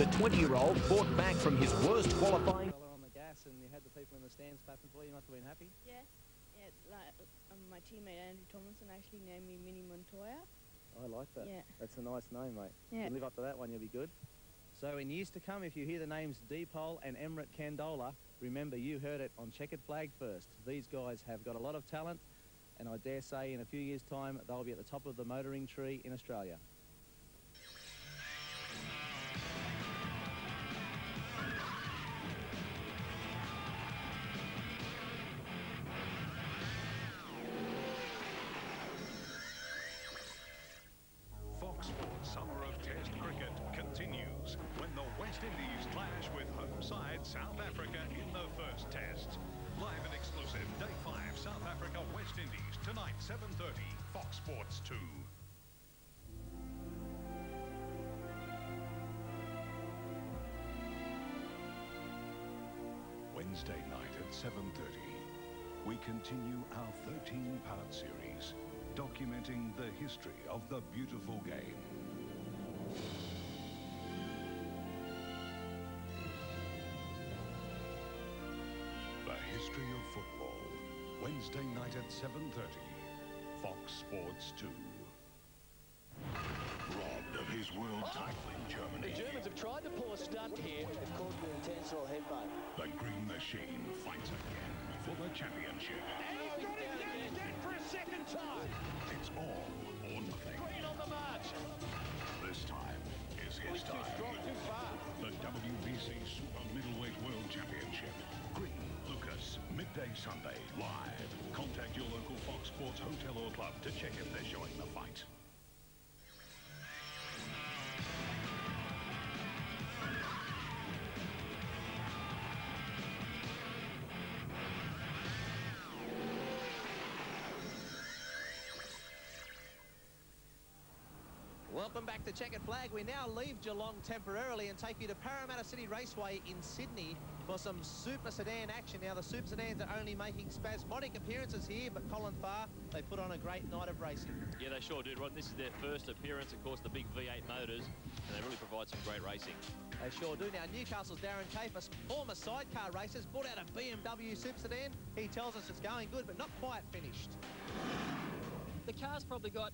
The 20-year-old fought back from his worst qualifying. On the gas, and you had the people in the stands clapping for you. You must have been happy. Yeah. Yeah, like my teammate Andrew Tomlinson actually named me Mini Montoya. I like that. Yeah. That's a nice name, mate. Yeah. You can live up to that one, you'll be good. So in years to come, if you hear the names Deepole and Emrit Candola, remember you heard it on Checkered Flag first. These guys have got a lot of talent, and I dare say in a few years' time they'll be at the top of the motoring tree in Australia. Fox Sports Summer of Test Cricket continues when the West Indies clash with home side South Africa in the first test. Live and exclusive, Day 5, South Africa, West Indies, tonight, 7:30, Fox Sports 2. Wednesday night at 7:30, we continue our 13-part series documenting the history of the beautiful game. The history of football. Wednesday night at 7:30. Fox Sports 2. Robbed of his world title in Germany. The Germans have tried to pull a stunt here. It's called the intentional headbutt. The Green Machine fights again for the championship. And he's got it down again for a second time. It's all or nothing. Green on the march. This time is his Too time. strong, too far. The WBC Super Middleweight World Championship. Green, Lucas, midday Sunday, live. Contact your local Fox Sports hotel or club to check if they're showing the fight. Welcome back to Checkered Flag. We now leave Geelong temporarily and take you to Parramatta City Raceway in Sydney for some Super Sedan action. Now, the Super Sedans are only making spasmodic appearances here, but Colin Farr, they put on a great night of racing. Yeah, they sure did, Rod. This is their first appearance, of course, the big V8 motors, and they really provide some great racing. They sure do. Now, Newcastle's Darren Capers, former sidecar racers, brought out a BMW Super Sedan. He tells us it's going good, but not quite finished. The car's probably got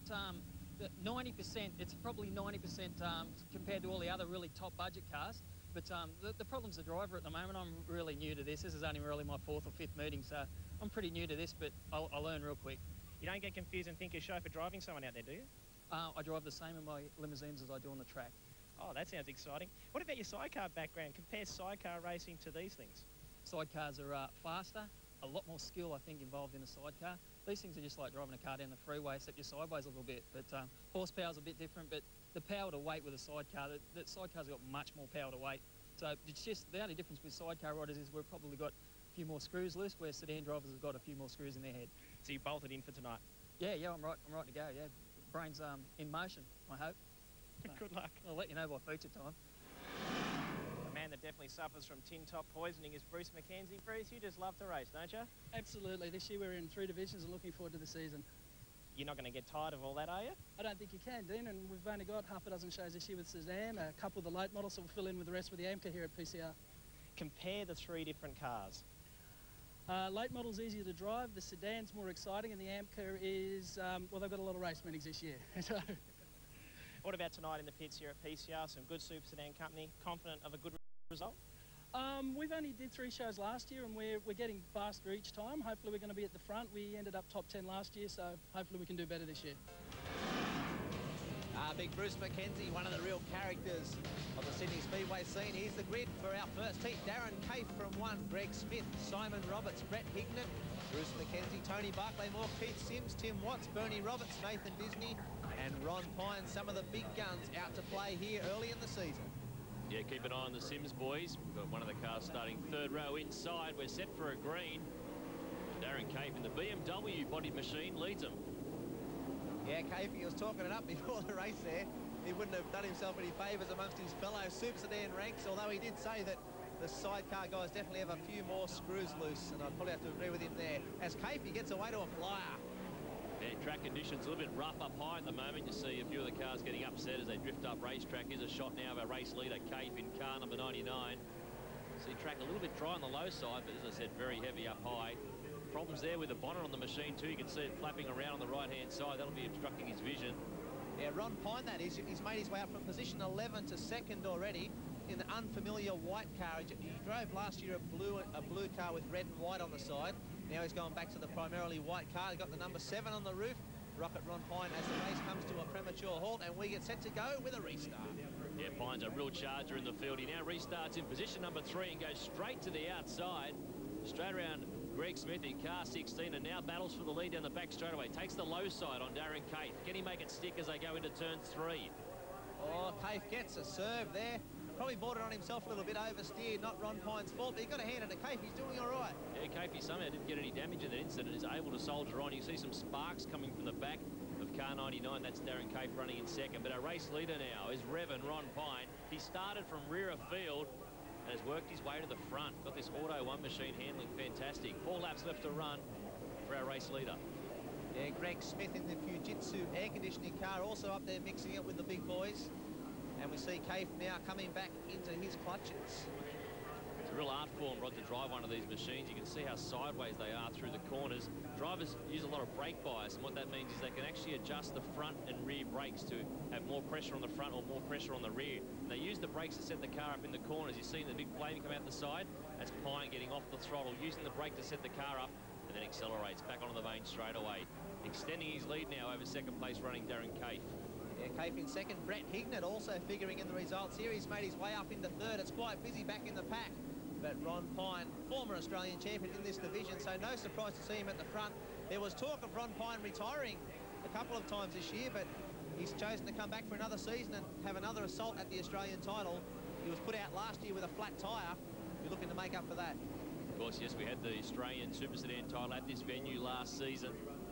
90%, it's probably 90% compared to all the other really top budget cars. But the problem's the driver at the moment. I'm really new to this. This is only really my 4th or 5th meeting, so I'm pretty new to this, but I'll learn real quick. You don't get confused and think you're chauffeur driving someone out there, do you? I drive the same in my limousines as I do on the track. Oh, that sounds exciting. What about your sidecar background? Compare sidecar racing to these things. Sidecars are faster, a lot more skill, I think, involved in a sidecar. These things are just like driving a car down the freeway, except you're sideways a little bit. But horsepower's a bit different, but the power to weight with a sidecar, the sidecar's got much more power to weight. So it's just the only difference with sidecar riders is we've probably got a few more screws loose, where sedan drivers have got a few more screws in their head. So you bolted in for tonight? Yeah, I'm right to go, yeah. Brain's in motion, I hope. So good luck. I'll let you know by feature time. A man that definitely suffers from tin top poisoning is Bruce McKenzie. Bruce, you just love to race, don't you? Absolutely. This year we're in 3 divisions and looking forward to the season. You're not going to get tired of all that, are you? I don't think you can, Dean, and we've only got half a dozen shows this year with Sedan, a couple of the late models, so we'll fill in with the rest with the AMCA here at PCR. Compare the 3 different cars. Late model's easier to drive, the Sedan's more exciting, and the AMCA is, well, they've got a lot of race meetings this year. So. What about tonight in the pits here at PCR? Some good Super Sedan company, confident of a good result? We've only did 3 shows last year, and we're getting faster each time. Hopefully we're going to be at the front. We ended up top 10 last year, so hopefully we can do better this year. Big Bruce McKenzie, one of the real characters of the Sydney Speedway scene. Here's the grid for our first heat. Darren Cape from 1, Greg Smith, Simon Roberts, Brett Hignan, Bruce McKenzie, Tony Barclaymore, Keith Sims, Tim Watts, Bernie Roberts, Nathan Disney, and Ron Pine. Some of the big guns out to play here early in the season. Yeah, keep an eye on the Sims boys. We've got one of the cars starting 3rd row inside. We're set for a green. Darren Cape in the BMW bodied machine leads them. Yeah, Cape, he was talking it up before the race there. He wouldn't have done himself any favours amongst his fellow Super Sedan ranks, although he did say that the sidecar guys definitely have a few more screws loose, and I'd probably have to agree with him there. As Cape, he gets away to a flyer. And track conditions a little bit rough up high at the moment. You see a few of the cars getting upset as they drift up racetrack. Here's a shot now of our race leader, Kaif, in car number 99. See track a little bit dry on the low side, but as I said, very heavy up high. Problems there with the bonnet on the machine too. You can see it flapping around on the right-hand side. That'll be obstructing his vision. Yeah, Ron Pine, that is. He's made his way up from position 11 to second already in the unfamiliar white car. He drove last year a blue car with red and white on the side. Now he's going back to the primarily white car. He's got the number 7 on the roof. Rocket Ron Pine as the race comes to a premature halt, and we get set to go with a restart. Yeah, Pine's a real charger in the field. He now restarts in position number 3 and goes straight to the outside. Straight around Greg Smith in car 16, and now battles for the lead down the back straightaway. Takes the low side on Darren Kaif. Can he make it stick as they go into turn 3? Oh, Kaif gets a serve there. Probably bought it on himself a little bit, oversteered, not Ron Pine's fault, but you've got to hand it to Kaif. He's doing all right. Yeah, Kaif somehow didn't get any damage in the incident, is able to soldier on. You see some sparks coming from the back of car 99. That's Darren Kaif running in second. But our race leader now is Revan Ron Pine. He started from rear of field and has worked his way to the front. Got this Auto 1 machine handling fantastic. 4 laps left to run for our race leader. Yeah, Greg Smith in the Fujitsu air conditioning car also up there mixing it with the big boys. And we see Kaif now coming back into his clutches. It's a real art form, Rod, to drive one of these machines. You can see how sideways they are through the corners. Drivers use a lot of brake bias, and what that means is they can actually adjust the front and rear brakes to have more pressure on the front or more pressure on the rear. And they use the brakes to set the car up in the corners. You've seen the big flame come out the side. That's Pine getting off the throttle, using the brake to set the car up, and then accelerates back onto the main straight away. Extending his lead now over second place running Darren Kaif. Yeah, Kaif in second. Brett Hignett also figuring in the results here. He's made his way up into third. It's quite busy back in the pack. But Ron Pine, former Australian champion in this division, so no surprise to see him at the front. There was talk of Ron Pine retiring a couple of times this year, but he's chosen to come back for another season and have another assault at the Australian title. He was put out last year with a flat tyre. We're looking to make up for that. Of course, yes, we had the Australian Super Sedan title at this venue last season.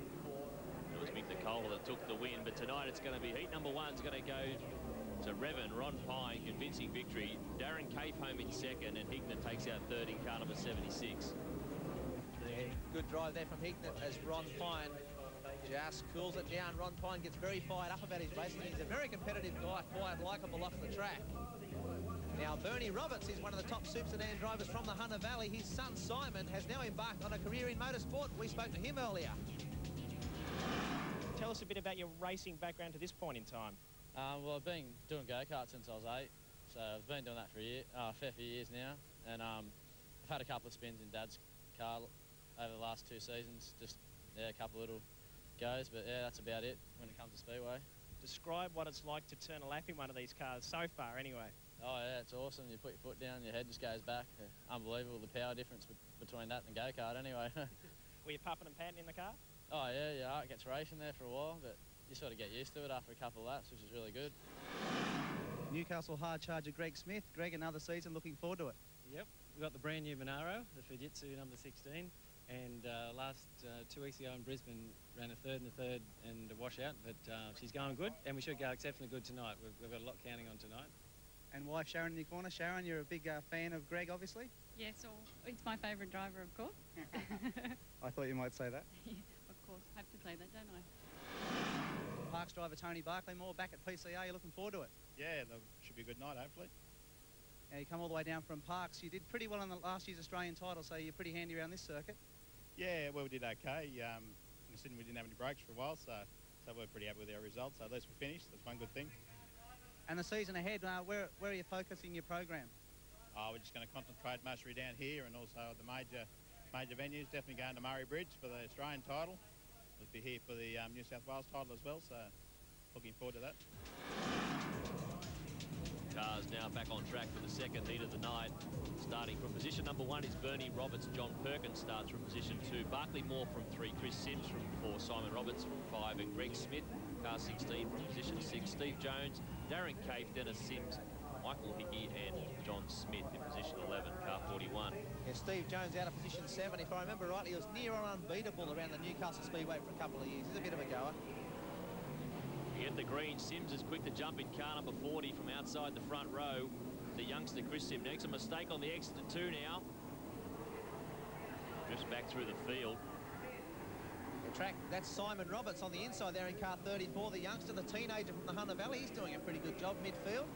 It was Mick Nicola that took the win, but tonight it's going to be heat number 1 is going to go to Revan Ron Pine, convincing victory. Darren Kaif home in second, and Hignett takes out third in car number 76. Yeah, good drive there from Hignett as Ron Pine just cools it down. Ron Pine gets very fired up about his racing. He's a very competitive guy, quite likeable off the track. Now, Bernie Roberts is one of the top Super Sedan drivers from the Hunter Valley. His son, Simon, has now embarked on a career in motorsport. We spoke to him earlier. Tell us a bit about your racing background to this point in time. Well, I've been doing go-karts since I was 8, so I've been doing that for a fair few years now, and I've had a couple of spins in Dad's car over the last 2 seasons, just a couple little goes, but yeah, that's about it when it comes to Speedway. Describe what it's like to turn a lap in one of these cars so far anyway. Oh yeah, it's awesome. You put your foot down, your head just goes back. Unbelievable, the power difference between that and go-kart anyway. Were you puffing and panting in the car? Oh yeah, it gets racing there for a while, but you sort of get used to it after a couple of laps, which is really good. Newcastle hard charger Greg Smith. Greg, another season, looking forward to it. Yep, we've got the brand new Monaro, the Fujitsu number 16, and last 2 weeks ago in Brisbane ran a third and a washout, but she's going good, and we should go exceptionally good tonight. We've got a lot counting on tonight. And wife Sharon in your corner. Sharon, you're a big fan of Greg, obviously? Yes, it's my favourite driver, of course. I thought you might say that. Of course, I have to say that, don't I? Parks driver Tony Barclaymore back at PCA. You're looking forward to it? Yeah, that should be a good night, hopefully. Now, you come all the way down from Parks. You did pretty well in the last year's Australian title, so you're pretty handy around this circuit. Yeah, well, we did okay. In Sydney, we didn't have any breaks for a while, so we're pretty happy with our results. So at least we finished. That's one good thing. And the season ahead, where are you focusing your program? We're just going to concentrate mostly down here and also the major venues. Definitely going to Murray Bridge for the Australian title. We'll be here for the New South Wales title as well, so looking forward to that. Cars now back on track for the second heat of the night. Starting from position number 1 is Bernie Roberts. John Perkins starts from position 2. Barclaymore from 3. Chris Sims from 4. Simon Roberts from 5. And Greg Smith, car 16 from position 6. Steve Jones, Darren Kaif, Dennis Sims, Michael Hickey and John Smith in position 11, car 41. Yeah, Steve Jones out of position 7. If I remember rightly, he was near on unbeatable around the Newcastle Speedway for a couple of years. He's a bit of a goer. You get the green. Sims is quick to jump in car number 40 from outside the front row. The youngster Chris Sims makes a mistake on the exit to 2 now. Drifts back through the field. track. That's Simon Roberts on the inside there in car 34, the youngster, the teenager from the Hunter Valley. He's doing a pretty good job midfield.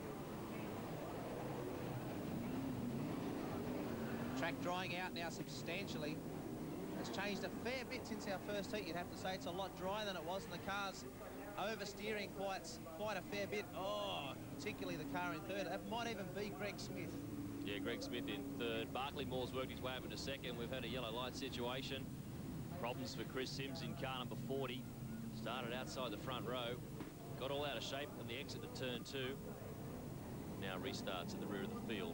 Track drying out now substantially. It's changed a fair bit since our first heat. You'd have to say it's a lot drier than it was, and the car's oversteering quite a fair bit. Oh, particularly the car in third. That might even be Greg Smith. Yeah, Greg Smith in third. Barclay Moore's worked his way up into second. We've had a yellow light situation. Problems for Chris Sims in car number 40. Started outside the front row. Got all out of shape on the exit to turn 2. Now restarts in the rear of the field.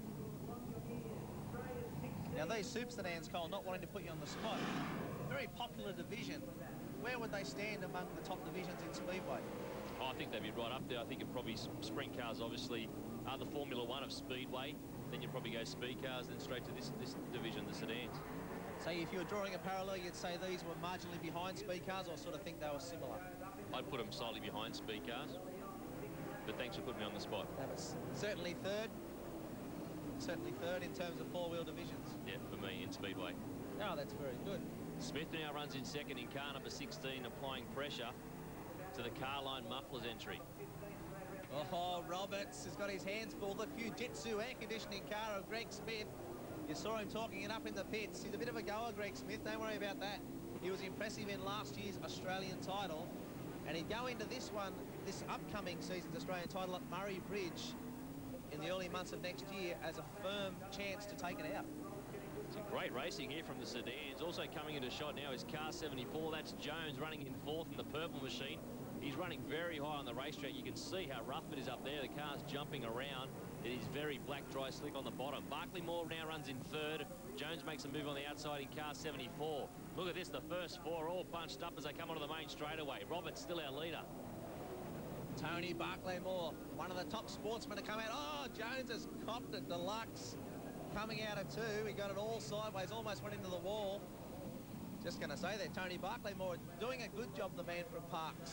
Now these super sedans, Cole, not wanting to put you on the spot, very popular division. Where would they stand among the top divisions in Speedway? Oh, I think they'd be right up there. I think it'd probably sprint cars, obviously, are the Formula 1 of Speedway. Then you'd probably go speed cars, then straight to this division, the sedans. So if you were drawing a parallel, you'd say these were marginally behind speed cars, or sort of think they were similar? I'd put them slightly behind speed cars. But thanks for putting me on the spot. That was certainly third. Certainly third in terms of four-wheel divisions. Yeah, for me in Speedway. Oh, that's very good. Smith now runs in second in car number 16, applying pressure to the Carline Mufflers entry. Oh, Roberts has got his hands full. The Fujitsu air conditioning car of Greg Smith. You saw him talking it up in the pits. He's a bit of a goer, Greg Smith. Don't worry about that. He was impressive in last year's Australian title. And he'd go into this one, this upcoming season's Australian title at Murray Bridge in the early months of next year as a firm chance to take it out. Some great racing here from the sedans. Also coming into shot now is car 74. That's Jones running in fourth in the purple machine. He's running very high on the racetrack. You can see how rough it is up there. The car's jumping around. It is very black, dry, slick on the bottom. Barclay Moore now runs in third. Jones makes a move on the outside in car 74. Look at this, the first four all bunched up as they come onto the main straightaway. Roberts still our leader. Tony Barclay Moore, one of the top sportsmen to come out. Oh, Jones has copped it deluxe. Coming out of two, he got it all sideways, almost went into the wall. Just going to say that Tony Barclay Moore doing a good job, the man from Parks.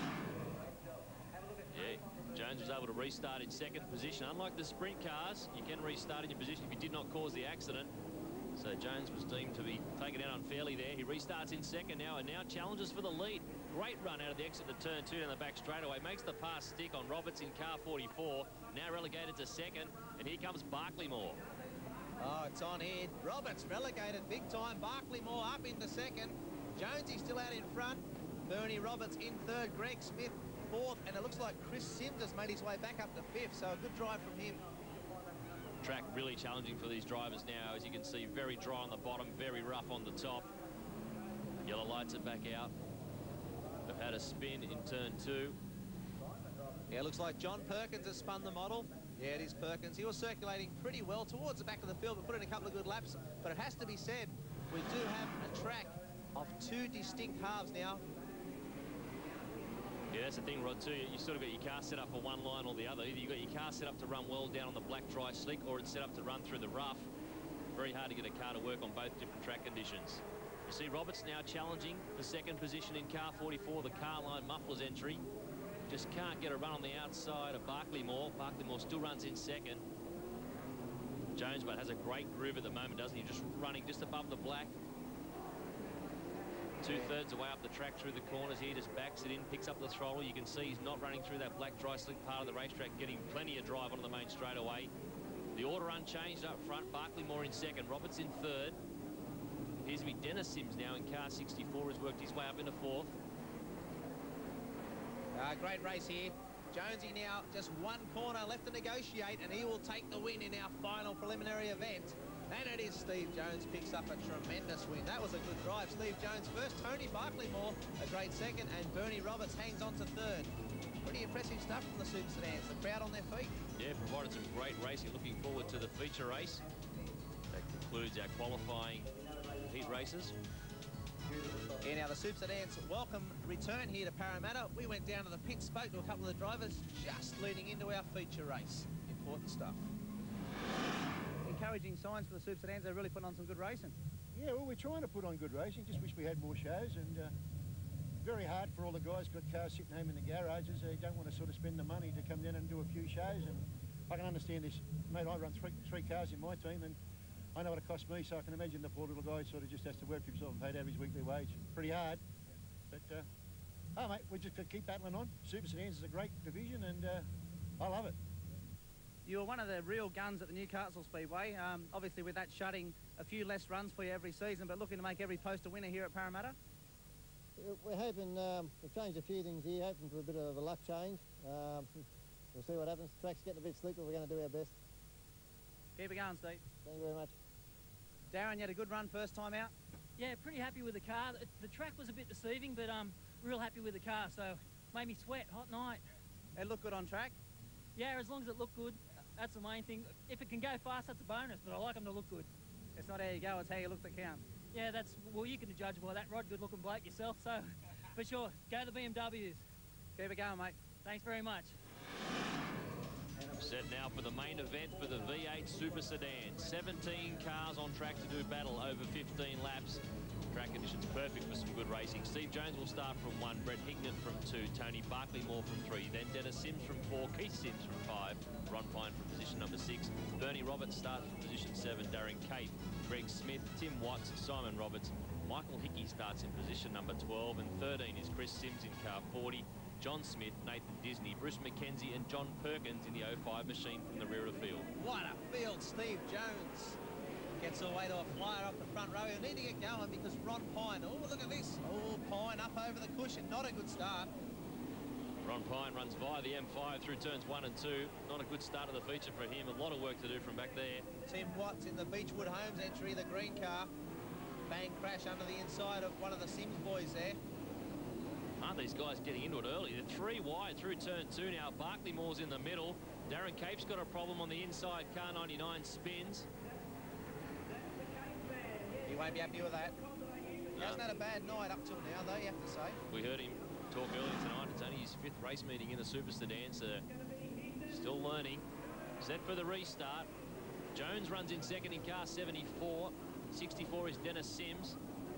Yeah, Jones was able to restart in second position. Unlike the sprint cars, you can restart in your position if you did not cause the accident. So Jones was deemed to be taken out unfairly there. He restarts in second now and now challenges for the lead. Great run out of the exit to turn 2 down the back straightaway. Makes the pass stick on Roberts in car 44. Now relegated to second. And here comes Barclay Moore. Oh, it's on here. Roberts relegated big time. Barclay Moore up into second. Jonesy still out in front. Bernie Roberts in third. Greg Smith fourth. And it looks like Chris Sims has made his way back up to fifth. So a good drive from him. Track really challenging for these drivers now. As you can see, very dry on the bottom, very rough on the top. Yellow lights are back out. They've had a spin in turn 2. Yeah, looks like John Perkins has spun the model. Yeah, it is Perkins. He was circulating pretty well towards the back of the field, but put in a couple of good laps. But it has to be said, we do have a track of two distinct halves now. Yeah, that's the thing, Rod, too. You sort of got your car set up for one line or the other. Either you've got your car set up to run well down on the black, dry, slick, or it's set up to run through the rough. Very hard to get a car to work on both different track conditions. You see Roberts now challenging the second position in car 44, the Carline Mufflers entry. Just can't get a run on the outside of Barclay Moore. Barclay Moore still runs in second. Jones, but has a great groove at the moment, doesn't he? Just running just above the black. 2/3 away up the track through the corners here, just backs it in, picks up the throttle. You can see he's not running through that black, dry, slick part of the racetrack, getting plenty of drive onto the main straightaway. The order unchanged up front. Barclay Moore in second, Roberts in third. Appears to be Dennis Sims now in car 64, has worked his way up into fourth. Great race here. Jonesy now just one corner left to negotiate, and he will take the win in our final preliminary event. And it is Steve Jones picks up a tremendous win. That was a good drive. Steve Jones first, Tony Barclay Moore a great second, and Bernie Roberts hangs on to third. Pretty impressive stuff from the super sedans. The crowd on their feet. Yeah, provided some great racing. Looking forward to the feature race. That concludes our qualifying heat races. Yeah, now the super sedans welcome return here to Parramatta. We went down to the pit, spoke to a couple of the drivers just leading into our feature race. Important stuff. Encouraging signs for the super sedans. They're really putting on some good racing. Yeah, well, we're trying to put on good racing. Just wish we had more shows, and very hard for all the guys got cars sitting home in the garages. They don't want to sort of spend the money to come down and do a few shows. And I can understand this, mate. I run three cars in my team, and I know what it costs me, so I can imagine the poor little guy sort of just has to work for himself and paid out his weekly wage. Pretty hard. But, oh, mate, we just got to keep battling on. Super Sedans is a great division, and I love it. You were one of the real guns at the Newcastle Speedway. Obviously, with that shutting a few less runs for you every season, but looking to make every post a winner here at Parramatta? We're hoping, we've changed a few things here, hoping for a bit of a luck change. We'll see what happens. The track's getting a bit slick, but we're going to do our best. Keep it going, Steve. Thank you very much. Darren, you had a good run first time out? Yeah, pretty happy with the car. The track was a bit deceiving, but real happy with the car, so made me sweat. Hot night. It looked good on track? Yeah, as long as it looked good, that's the main thing. If it can go fast, that's a bonus, but I like them to look good. It's not how you go, it's how you look that counts. Yeah, well, you can judge by that, Rod. Good-looking bloke yourself, so for sure, go the BMWs. Keep it going, mate. Thanks very much. Set now for the main event for the V8 Super Sedan. 17 cars on track to do battle over 15 laps. Track conditions perfect for some good racing. Steve Jones will start from 1, Brett Hignett from 2, Tony Barclaymore from 3, then Dennis Sims from 4, Keith Sims from 5, Ron Pine from position number 6, Bernie Roberts starts from position 7, Darren Cape, Greg Smith, Tim Watts, Simon Roberts, Michael Hickey starts in position number 12, and 13 is Chris Sims in car 40, John Smith, Nathan Disney, Bruce McKenzie and John Perkins in the 05 machine from the rear of the field. What a field. Steve Jones gets away to a flyer off the front row. He'll need to get going because Ron Pine, oh, look at this. Oh, Pine up over the cushion. Not a good start. Ron Pine runs via the M5 through turns 1 and 2. Not a good start of the feature for him. A lot of work to do from back there. Tim Watts in the Beechwood Homes entry, the green car. Bang crash under the inside of one of the Sims boys there. Aren't these guys getting into it early? They're 3 wide through turn 2 now. Barclaymore's in the middle. Darren Cape's got a problem on the inside. Car 99 spins. He won't be happy with that. He hasn't had a bad night up till now, though, you have to say. We heard him talk earlier tonight. It's only his 5th race meeting in the Super Sedan, so still learning. Set for the restart. Jones runs in second in car 74. 64 is Dennis Sims.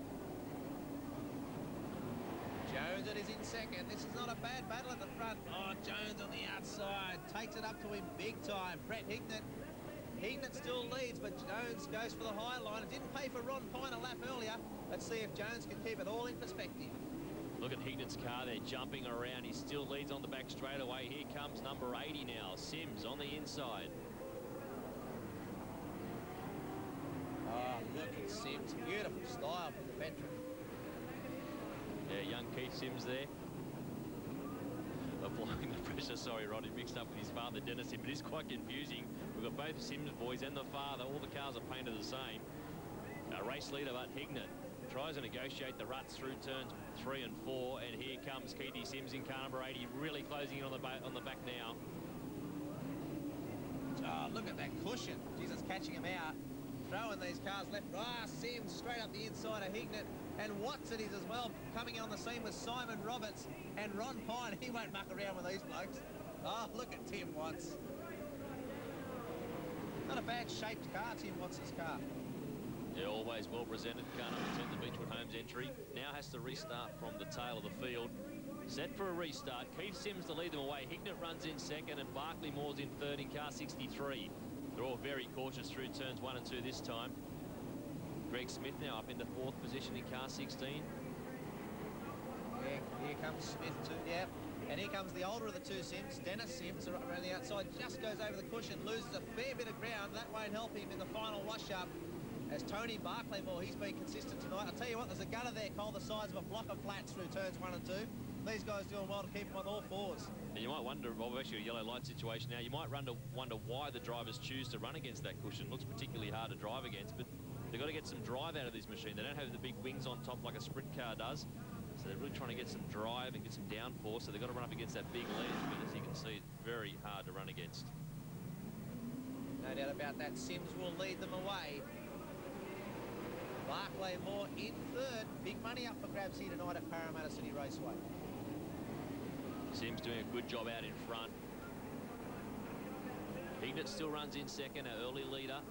Jones it is in second. This is not a bad battle at the front. Oh, Jones on the outside. Takes it up to him big time. Brett Hignett. Hignett still leads, but Jones goes for the high line. It didn't pay for Ron Pine a lap earlier. Let's see if Jones can keep it all in perspective. Look at Hignett's car there jumping around. He still leads on the back straightaway. Here comes number 80 now. Sims on the inside. Oh, look at Sims. Beautiful style for the veteran. Yeah, young Keith Sims there. Applying the pressure. Sorry, Rod, he mixed up with his father, Dennis Sims. But it's quite confusing. We've got both the Sims boys and the father. All the cars are painted the same. Our race leader, but Hignett, tries to negotiate the ruts through turns 3 and 4. And here comes Keithy Sims in car number 80, really closing in on the back now. Oh, look at that cushion. Jesus, catching him out. Throwing these cars left. Ah, Sims straight up the inside of Hignett. And Watts it is as well, coming in on the scene with Simon Roberts and Ron Pine. He won't muck around with these blokes. Oh, look at Tim Watts. Not a bad shaped car, Tim Watts' car. Yeah, always well presented. Car number 10, the Beechwood Homes entry. Now has to restart from the tail of the field. Set for a restart. Keith Sims to lead them away. Hignett runs in second and Barclaymore's in third in car 63. They're all very cautious through turns 1 and 2 this time. Greg Smith now up into 4th position in car 16. Yeah, here comes Smith too, yeah. And here comes the older of the two Sims, Dennis Sims, around the outside, just goes over the cushion, loses a fair bit of ground. That won't help him in the final wash-up. As Tony Barclaymore, he's been consistent tonight. I'll tell you what, there's a gunner there, Cole, the size of a block of flats through turns 1 and 2. These guys doing well to keep them on all fours. And you might wonder, well, actually a yellow light situation now, you might wonder why the drivers choose to run against that cushion. Looks particularly hard to drive against, but they've got to get some drive out of this machine. They don't have the big wings on top like a sprint car does. So they're really trying to get some drive and get some downforce. So they've got to run up against that big ledge. But as you can see, it's very hard to run against. No doubt about that. Sims will lead them away. Barclaymore in third. Big money up for grabs here tonight at Parramatta City Raceway. Sims doing a good job out in front. Hignett still runs in second, our early leader.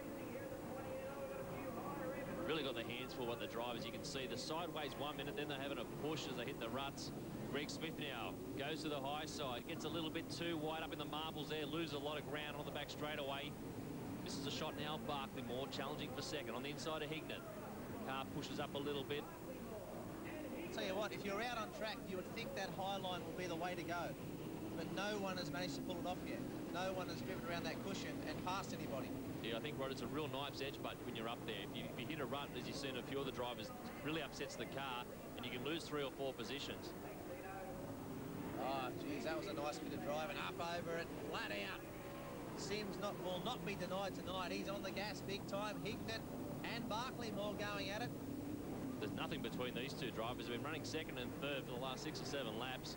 Really got the hands for what the drivers. You can see the sideways 1 minute, then they're having a push as they hit the ruts. Greg Smith now goes to the high side, gets a little bit too wide up in the marbles there, loses a lot of ground on the back straightaway. This is a shot now, Barclaymore challenging for second on the inside of Hignett. Car pushes up a little bit. Tell you what, if you're out on track, you would think that high line will be the way to go. But no one has managed to pull it off yet. No one has driven around that cushion and passed anybody. Yeah, I think, Rod, it's a real knife's edge putt when you're up there. If you hit a rut, as you've seen a few of the drivers, really upsets the car, and you can lose 3 or 4 positions. Oh, geez, that was a nice bit of driving up over it, flat out. Sims will not be denied tonight. He's on the gas big time. Hignett and Barclaymore going at it. There's nothing between these two drivers. They've been running second and third for the last 6 or 7 laps.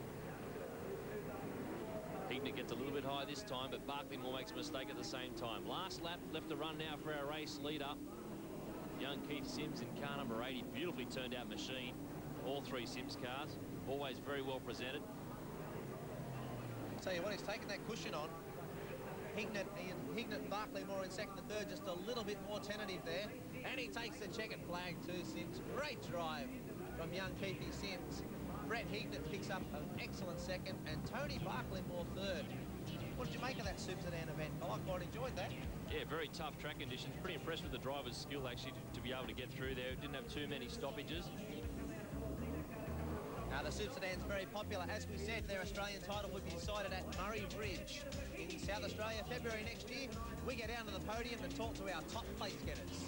Hignett gets a little bit high this time, but Barclaymore makes a mistake at the same time. Last lap left to run now for our race leader. Young Keith Sims in car number 80. Beautifully turned out machine. All 3 Sims cars. Always very well presented. Tell you what, he's taken that cushion on. Hignett and Barclaymore in second and third, just a little bit more tentative there. And he takes the checkered flag too, Sims. Great drive from young Keithy Sims. Brett Hignett picks up an excellent second, and Tony Barclaymore third. What did you make of that Super Sedan event? I quite enjoyed that. Yeah, very tough track conditions. Pretty impressed with the driver's skill, actually, to be able to get through there. Didn't have too many stoppages. Now, the Super Sedan's very popular. As we said, their Australian title will be decided at Murray Bridge in South Australia, February next year. We get down to the podium to talk to our top place getters.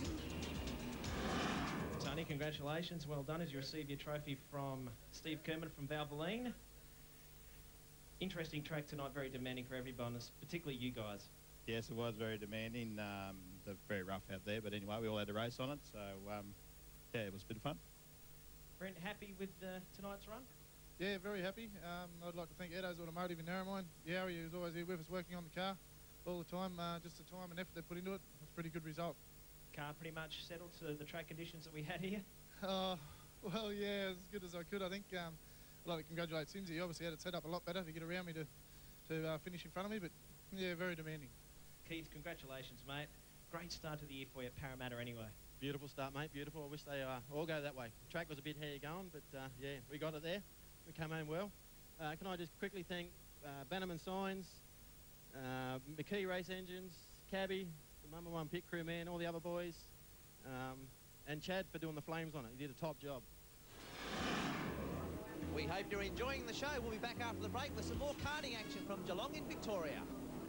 Tony, congratulations. Well done as you receive your trophy from Steve Kerman from Valvoline. Interesting track tonight, very demanding for everyone, particularly you guys. Yes, it was very demanding. They're very rough out there, but anyway, we all had a race on it, so yeah, it was a bit of fun. Brent, happy with tonight's run? Yeah, very happy. I'd like to thank Edo's Automotive in Narromine. Yeah, he was always here with us working on the car all the time. Just the time and effort they put into it. It's a pretty good result. Car pretty much settled to the track conditions that we had here? Well, yeah, as good as I could, I think. I'd like to congratulate Sims. He obviously had it set up a lot better to get around me to finish in front of me, but yeah, very demanding. Keith, congratulations, mate. Great start to the year for you at Parramatta anyway. Beautiful start, mate, beautiful. I wish they all go that way. The track was a bit hairy going, but yeah, we got it there. We came home well. Can I just quickly thank Bannerman Signs, McKee Race Engines, Cabby, the number 1 pit crew man, all the other boys, and Chad for doing the flames on it. He did a top job. We hope you're enjoying the show. We'll be back after the break with some more karting action from Geelong in Victoria.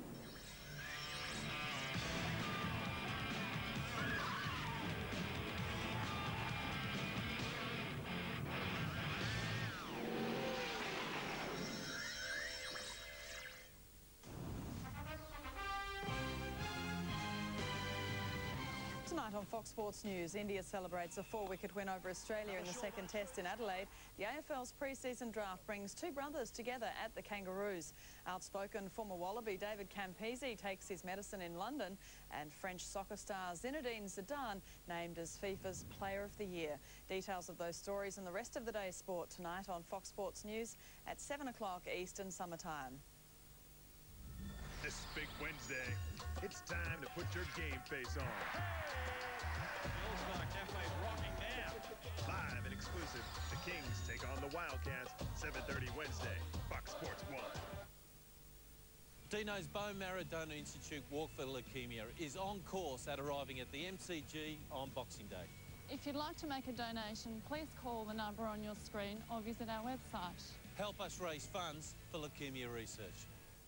Tonight on Fox Sports News, India celebrates a 4-wicket win over Australia in the second test in Adelaide. The AFL's pre-season draft brings 2 brothers together at the Kangaroos. Outspoken former Wallaby David Campese takes his medicine in London, and French soccer star Zinedine Zidane named as FIFA's Player of the Year. Details of those stories and the rest of the day's sport tonight on Fox Sports News at 7 o'clock Eastern Summertime. This is Big Wednesday. It's time to put your game face on. Millstar Cafe's rocking now. Live and exclusive, the Kings take on the Wildcats, 7:30 Wednesday, Fox Sports 1. Dino's Bone Marrow Donor Institute Walk for Leukemia is on course at arriving at the MCG on Boxing Day. If you'd like to make a donation, please call the number on your screen or visit our website. Help us raise funds for leukemia research.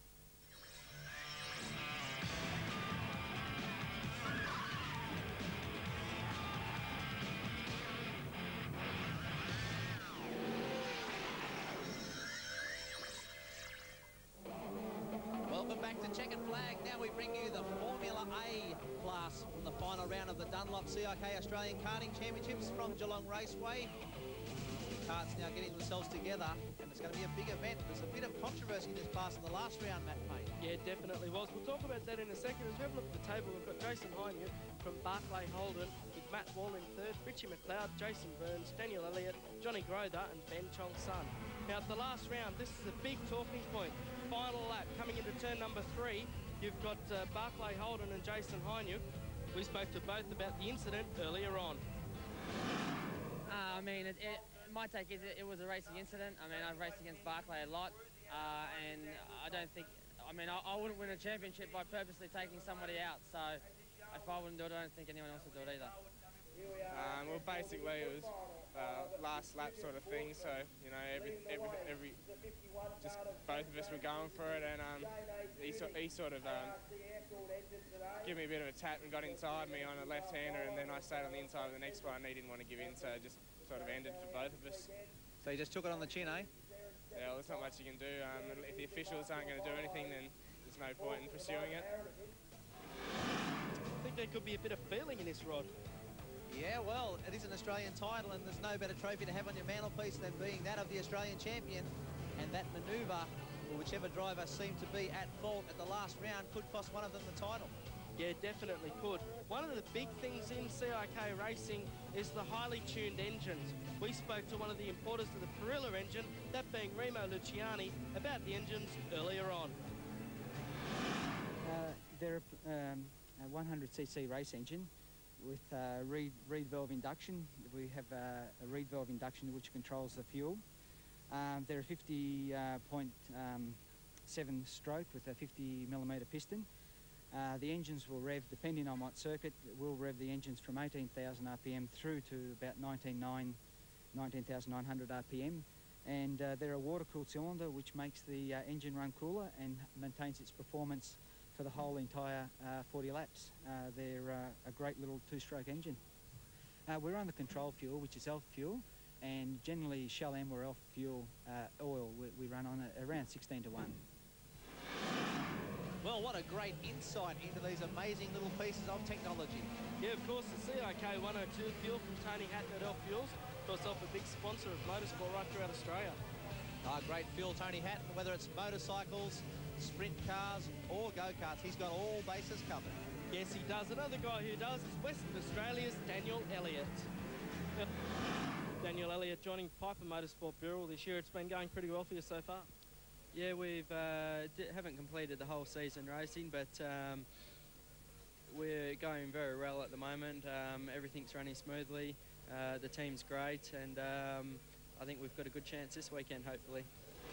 Welcome back to Checkered Flag. Now we bring you the Formula A class from the final round of the Dunlop CIK Australian Karting Championships from Geelong Raceway. Karts now getting themselves together, and it's going to be a big event. There's a bit of controversy this past in the last round, Matt Payne. Yeah, definitely was. We'll talk about that in a second. As we have a look at the table, we've got Jason Hynew from Barclay Holden, with Matt Wall in third, Richie McLeod, Jason Burns, Daniel Elliott, Johnny Grother and Ben Chong Sun. Now, at the last round, this is a big talking point. Final lap, coming into turn number 3, you've got Barclay Holden and Jason Hynew. We spoke to both about the incident earlier on. I mean, my take is it was a racing incident. I mean, I've raced against Barclay a lot, and I don't think, I mean, I wouldn't win a championship by purposely taking somebody out, so if I wouldn't do it, I don't think anyone else would do it either. Well, basically it was last lap sort of thing. So you know, every just both of us were going for it, and he sort of gave me a bit of a tap and got inside me on a left-hander, and then I stayed on the inside of the next one. And he didn't want to give in, so it just sort of ended for both of us. So you just took it on the chin, eh? Yeah, well, there's not much you can do. If the officials aren't going to do anything, then there's no point in pursuing it. I think there could be a bit of feeling in this, Rod. Yeah, well, it is an Australian title, and there's no better trophy to have on your mantelpiece than being that of the Australian champion. And that manoeuvre, or whichever driver seemed to be at fault at the last round, could cost one of them the title. Yeah, definitely could. One of the big things in CIK racing is the highly tuned engines. We spoke to one of the importers of the Perilla engine, that being Remo Luciani, about the engines earlier on. They're a 100cc race engine with reed valve induction. We have a reed valve induction which controls the fuel. They're a 50.7 stroke with a 50mm piston. The engines will rev, depending on what circuit, will rev the engines from 18,000 RPM through to about 19,900 RPM. And they're a water-cooled cylinder which makes the engine run cooler and maintains its performance for the whole entire 40 laps. They're a great little two-stroke engine. We're on the control fuel, which is ELF fuel, and generally Shell M or ELF fuel oil we run on around 16 to 1. Well, what a great insight into these amazing little pieces of technology. Yeah, of course, the CIK 102 fuel from Tony Hatton at ELF Fuels, of course, a big sponsor of motorsport right throughout Australia. Great fuel, Tony Hatton, whether it's motorcycles, sprint cars or go-karts, he's got all bases covered. Yes, he does. Another guy who does is Western Australia's Daniel Elliott. Daniel Elliott joining Piper Motorsport Bureau this year. It's been going pretty well for you so far. Yeah, we haven't completed the whole season racing, but we're going very well at the moment. Everything's running smoothly. The team's great, and I think we've got a good chance this weekend, hopefully.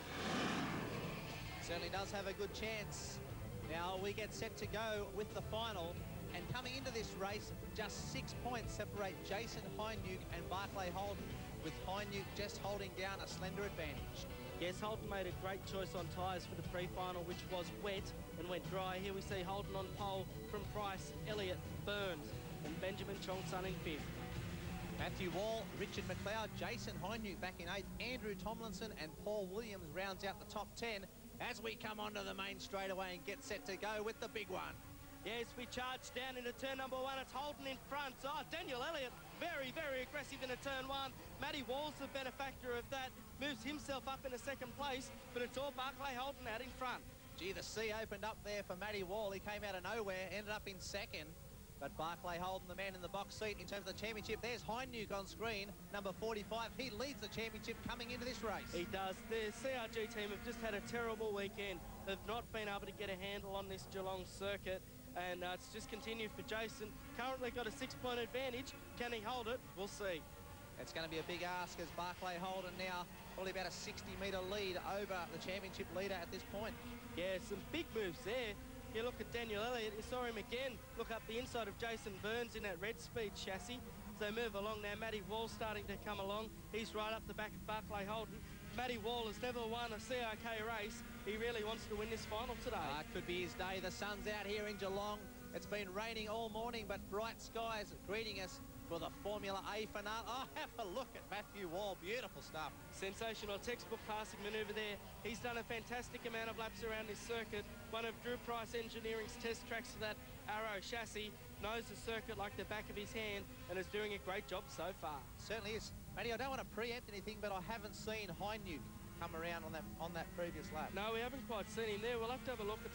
Certainly does have a good chance. Now we get set to go with the final, and coming into this race, just 6 points separate Jason Hynuk and Barclay Holden, with Hynuk just holding down a slender advantage. Yes, Holden made a great choice on tyres for the pre-final, which was wet and went dry. Here we see Holden on pole from Price, Elliott, Burns, and Benjamin Chong-Sun in fifth. Matthew Wall, Richard McLeod, Jason Hynuk back in 8th, Andrew Tomlinson and Paul Williams rounds out the top 10 as we come onto the main straightaway and get set to go with the big one. Yes, we charge down into turn number 1. It's Holden in front. Oh, Daniel Elliott, very, very aggressive into turn 1. Matty Wall's the benefactor of that. Moves himself up into second place, but it's all Barclay Holden out in front. Gee, the sea opened up there for Matty Wall. He came out of nowhere, ended up in second. But Barclay Holden, the man in the box seat in terms of the championship. There's Hynuk on screen, number 45. He leads the championship coming into this race. He does. The CRG team have just had a terrible weekend. They've not been able to get a handle on this Geelong circuit. And it's just continued for Jason. Currently got a 6-point advantage. Can he hold it? We'll see. It's going to be a big ask as Barclay Holden now probably about a 60-metre lead over the championship leader at this point. Yeah, some big moves there. You look at Daniel Elliott, you saw him again look up the inside of Jason Burns in that red speed chassis. As they move along now, Matty Wall's starting to come along. He's right up the back of Barclay Holden. Matty Wall has never won a CIK race. He really wants to win this final today. Could be his day. The sun's out here in Geelong. It's been raining all morning, but bright skies greeting us for the Formula A finale. Oh, have a look at Matthew Wall. Beautiful stuff. Sensational textbook passing manoeuvre there. He's done a fantastic amount of laps around this circuit. One of Drew Price Engineering's test tracks for that Arrow chassis. Knows the circuit like the back of his hand and is doing a great job so far. Certainly is. Matty, I don't want to preempt anything, but I haven't seen Hynuk come around on that previous lap. No, we haven't quite seen him there. We'll have to have a look and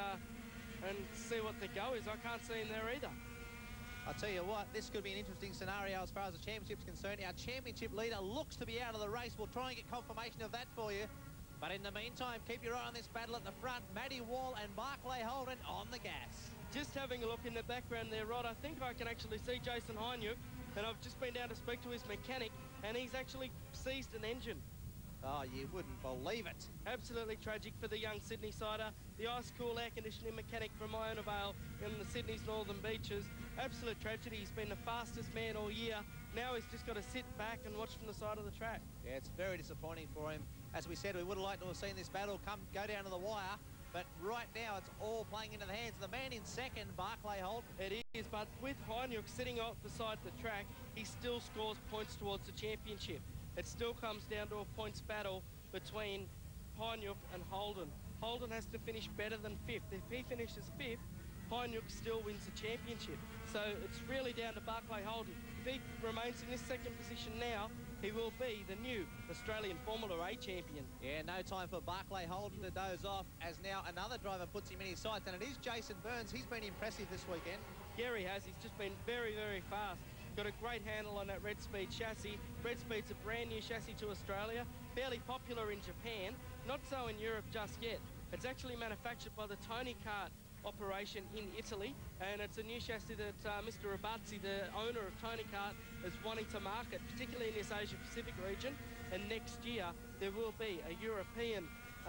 see what the go is. I can't see him there either. I'll tell you what, this could be an interesting scenario as far as the championship's concerned. Our championship leader looks to be out of the race. We'll try and get confirmation of that for you. But in the meantime, keep your eye on this battle at the front. Matty Wall and Barclay Holden on the gas. Just having a look in the background there, Rod, I think I can actually see Jason Hynuk, and I've just been down to speak to his mechanic, and he's actually seized an engine. Oh, you wouldn't believe it. Absolutely tragic for the young Sydney sider. The ice-cool air conditioning mechanic from Iona Vale in the Sydney's northern beaches. Absolute tragedy. He's been the fastest man all year. Now he's just got to sit back and watch from the side of the track. Yeah, it's very disappointing for him. As we said, we would have liked to have seen this battle go down to the wire. But right now, it's all playing into the hands of the man in second, Barclay Holt. It is, but with Heinrich sitting off beside the track, he still scores points towards the championship. It still comes down to a points battle between Heinrich and Holden. Holden has to finish better than fifth. If he finishes fifth, Heinrich still wins the championship. So it's really down to Barclay Holden. If he remains in this second position now, he will be the new Australian Formula A champion. Yeah, no time for Barclay Holden to doze off as now another driver puts him in his sights, and it is Jason Burns. He's been impressive this weekend. Yeah, he has. He's just been very, very fast. Got a great handle on that Red Speed chassis. Red Speed's a brand new chassis to Australia, fairly popular in Japan, not so in Europe just yet. It's actually manufactured by the Tony Kart operation in Italy, and it's a new chassis that Mr. Rabazzi, the owner of Tony Kart, is wanting to market, particularly in this Asia Pacific region. And next year there will be a European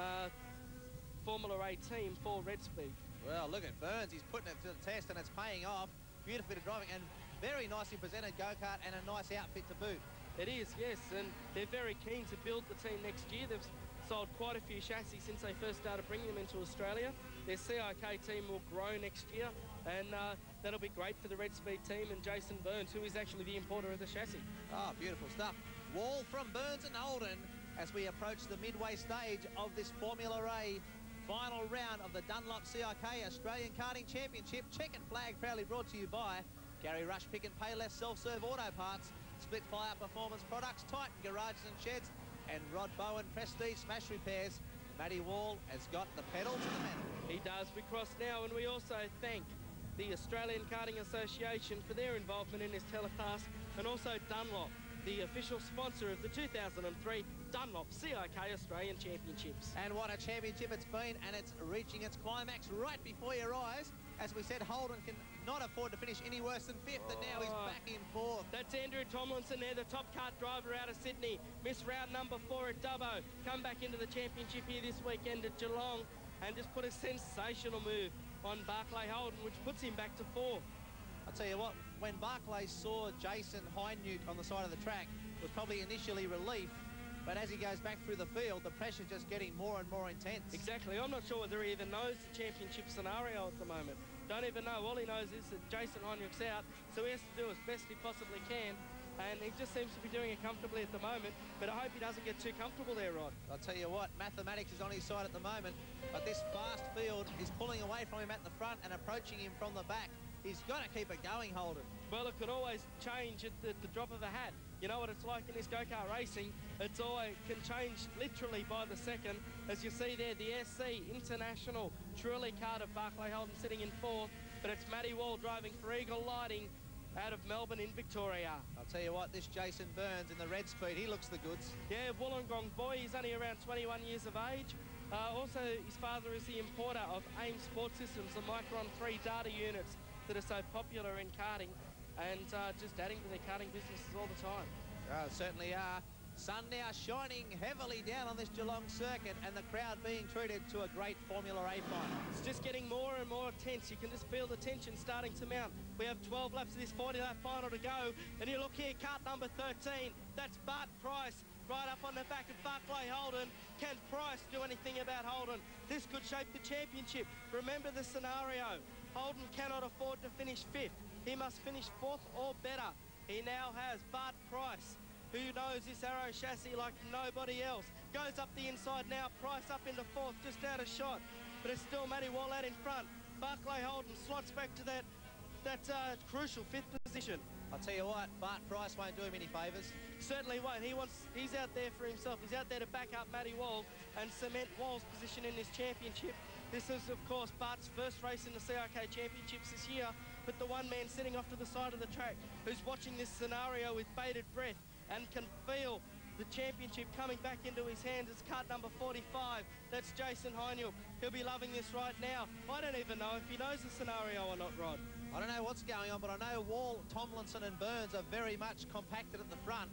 Formula A team for Red Speed. Well, look at Burns. He's putting it to the test, and it's paying off. Beautiful bit of driving, and very nicely presented go-kart, and a nice outfit to boot. It is, yes, and they're very keen to build the team next year. They've sold quite a few chassis since they first started bringing them into Australia. Their CIK team will grow next year, and that'll be great for the Red Speed team and Jason Burns, who is actually the importer of the chassis. Oh, beautiful stuff. Wall from Burns and Holden as we approach the midway stage of this Formula A final round of the Dunlop CIK Australian Karting Championship. Checkered flag proudly brought to you by Gary Rush Pick and Pay Less Self-Serve Auto Parts, Split Fire Performance Products, Titan Garages and Sheds, and Rod Bowen Prestige Smash Repairs. Matty Wall has got the pedal to the metal. He does. We cross now, and we also thank the Australian Karting Association for their involvement in this telecast, and also Dunlop, the official sponsor of the 2003 Dunlop CIK Australian Championships. And what a championship it's been, and it's reaching its climax right before your eyes. As we said, Holden can not afford to finish any worse than fifth, and now he's back in fourth. That's Andrew Tomlinson there, the top kart driver out of Sydney. Missed round number 4 at Dubbo. Come back into the championship here this weekend at Geelong and just put a sensational move on Barclay Holden, which puts him back to fourth. I'll tell you what, when Barclay saw Jason Heinrich on the side of the track, it was probably initially relief, but as he goes back through the field, the pressure's just getting more and more intense. Exactly. I'm not sure whether he even knows the championship scenario at the moment. Don't even know. All he knows is that Jason Heinrich's out, so he has to do as best he possibly can, and he just seems to be doing it comfortably at the moment, but I hope he doesn't get too comfortable there, Rod. I'll tell you what, mathematics is on his side at the moment, but this fast field is pulling away from him at the front and approaching him from the back. He's got to keep it going, Holden. Well, it could always change at the drop of a hat. You know what it's like in this go-kart racing. It's always can change literally by the second. As you see there, the SC International truly card of Barclay Holden sitting in fourth, but it's Matty Wall driving for Eagle Lighting out of Melbourne in Victoria. I'll tell you what, this Jason Burns in the Red Speed, he looks the goods. Yeah, Wollongong boy, he's only around 21 years of age. Also, his father is the importer of AIM Sports Systems, the Micron 3 data units that are so popular in karting, and just adding to their karting businesses all the time. Certainly are. Sun now shining heavily down on this Geelong circuit, and the crowd being treated to a great Formula A final. It's just getting more and more tense. You can just feel the tension starting to mount. We have 12 laps of this 40-lap final to go, and you look here, kart number 13. That's Bart Price right up on the back of Barclay Holden. Can Price do anything about Holden? This could shape the championship. Remember the scenario. Holden cannot afford to finish fifth. He must finish fourth or better. He now has Bart Price, who knows this Arrow chassis like nobody else. Goes up the inside now. Price up into fourth, just out of shot. But it's still Matty Wall out in front. Barclay Holden slots back to that crucial fifth position. I'll tell you what, Bart Price won't do him any favours. Certainly won't. He's out there for himself. He's out there to back up Matty Wall and cement Wall's position in this championship. This is, of course, Bart's first race in the CIK Championships this year, but the one man sitting off to the side of the track who's watching this scenario with bated breath and can feel the championship coming back into his hands. It's kart number 45. That's Jason Heinrich. He'll be loving this right now. I don't even know if he knows the scenario or not, Rod. I don't know what's going on, but I know Wall, Tomlinson and Burns are very much compacted at the front.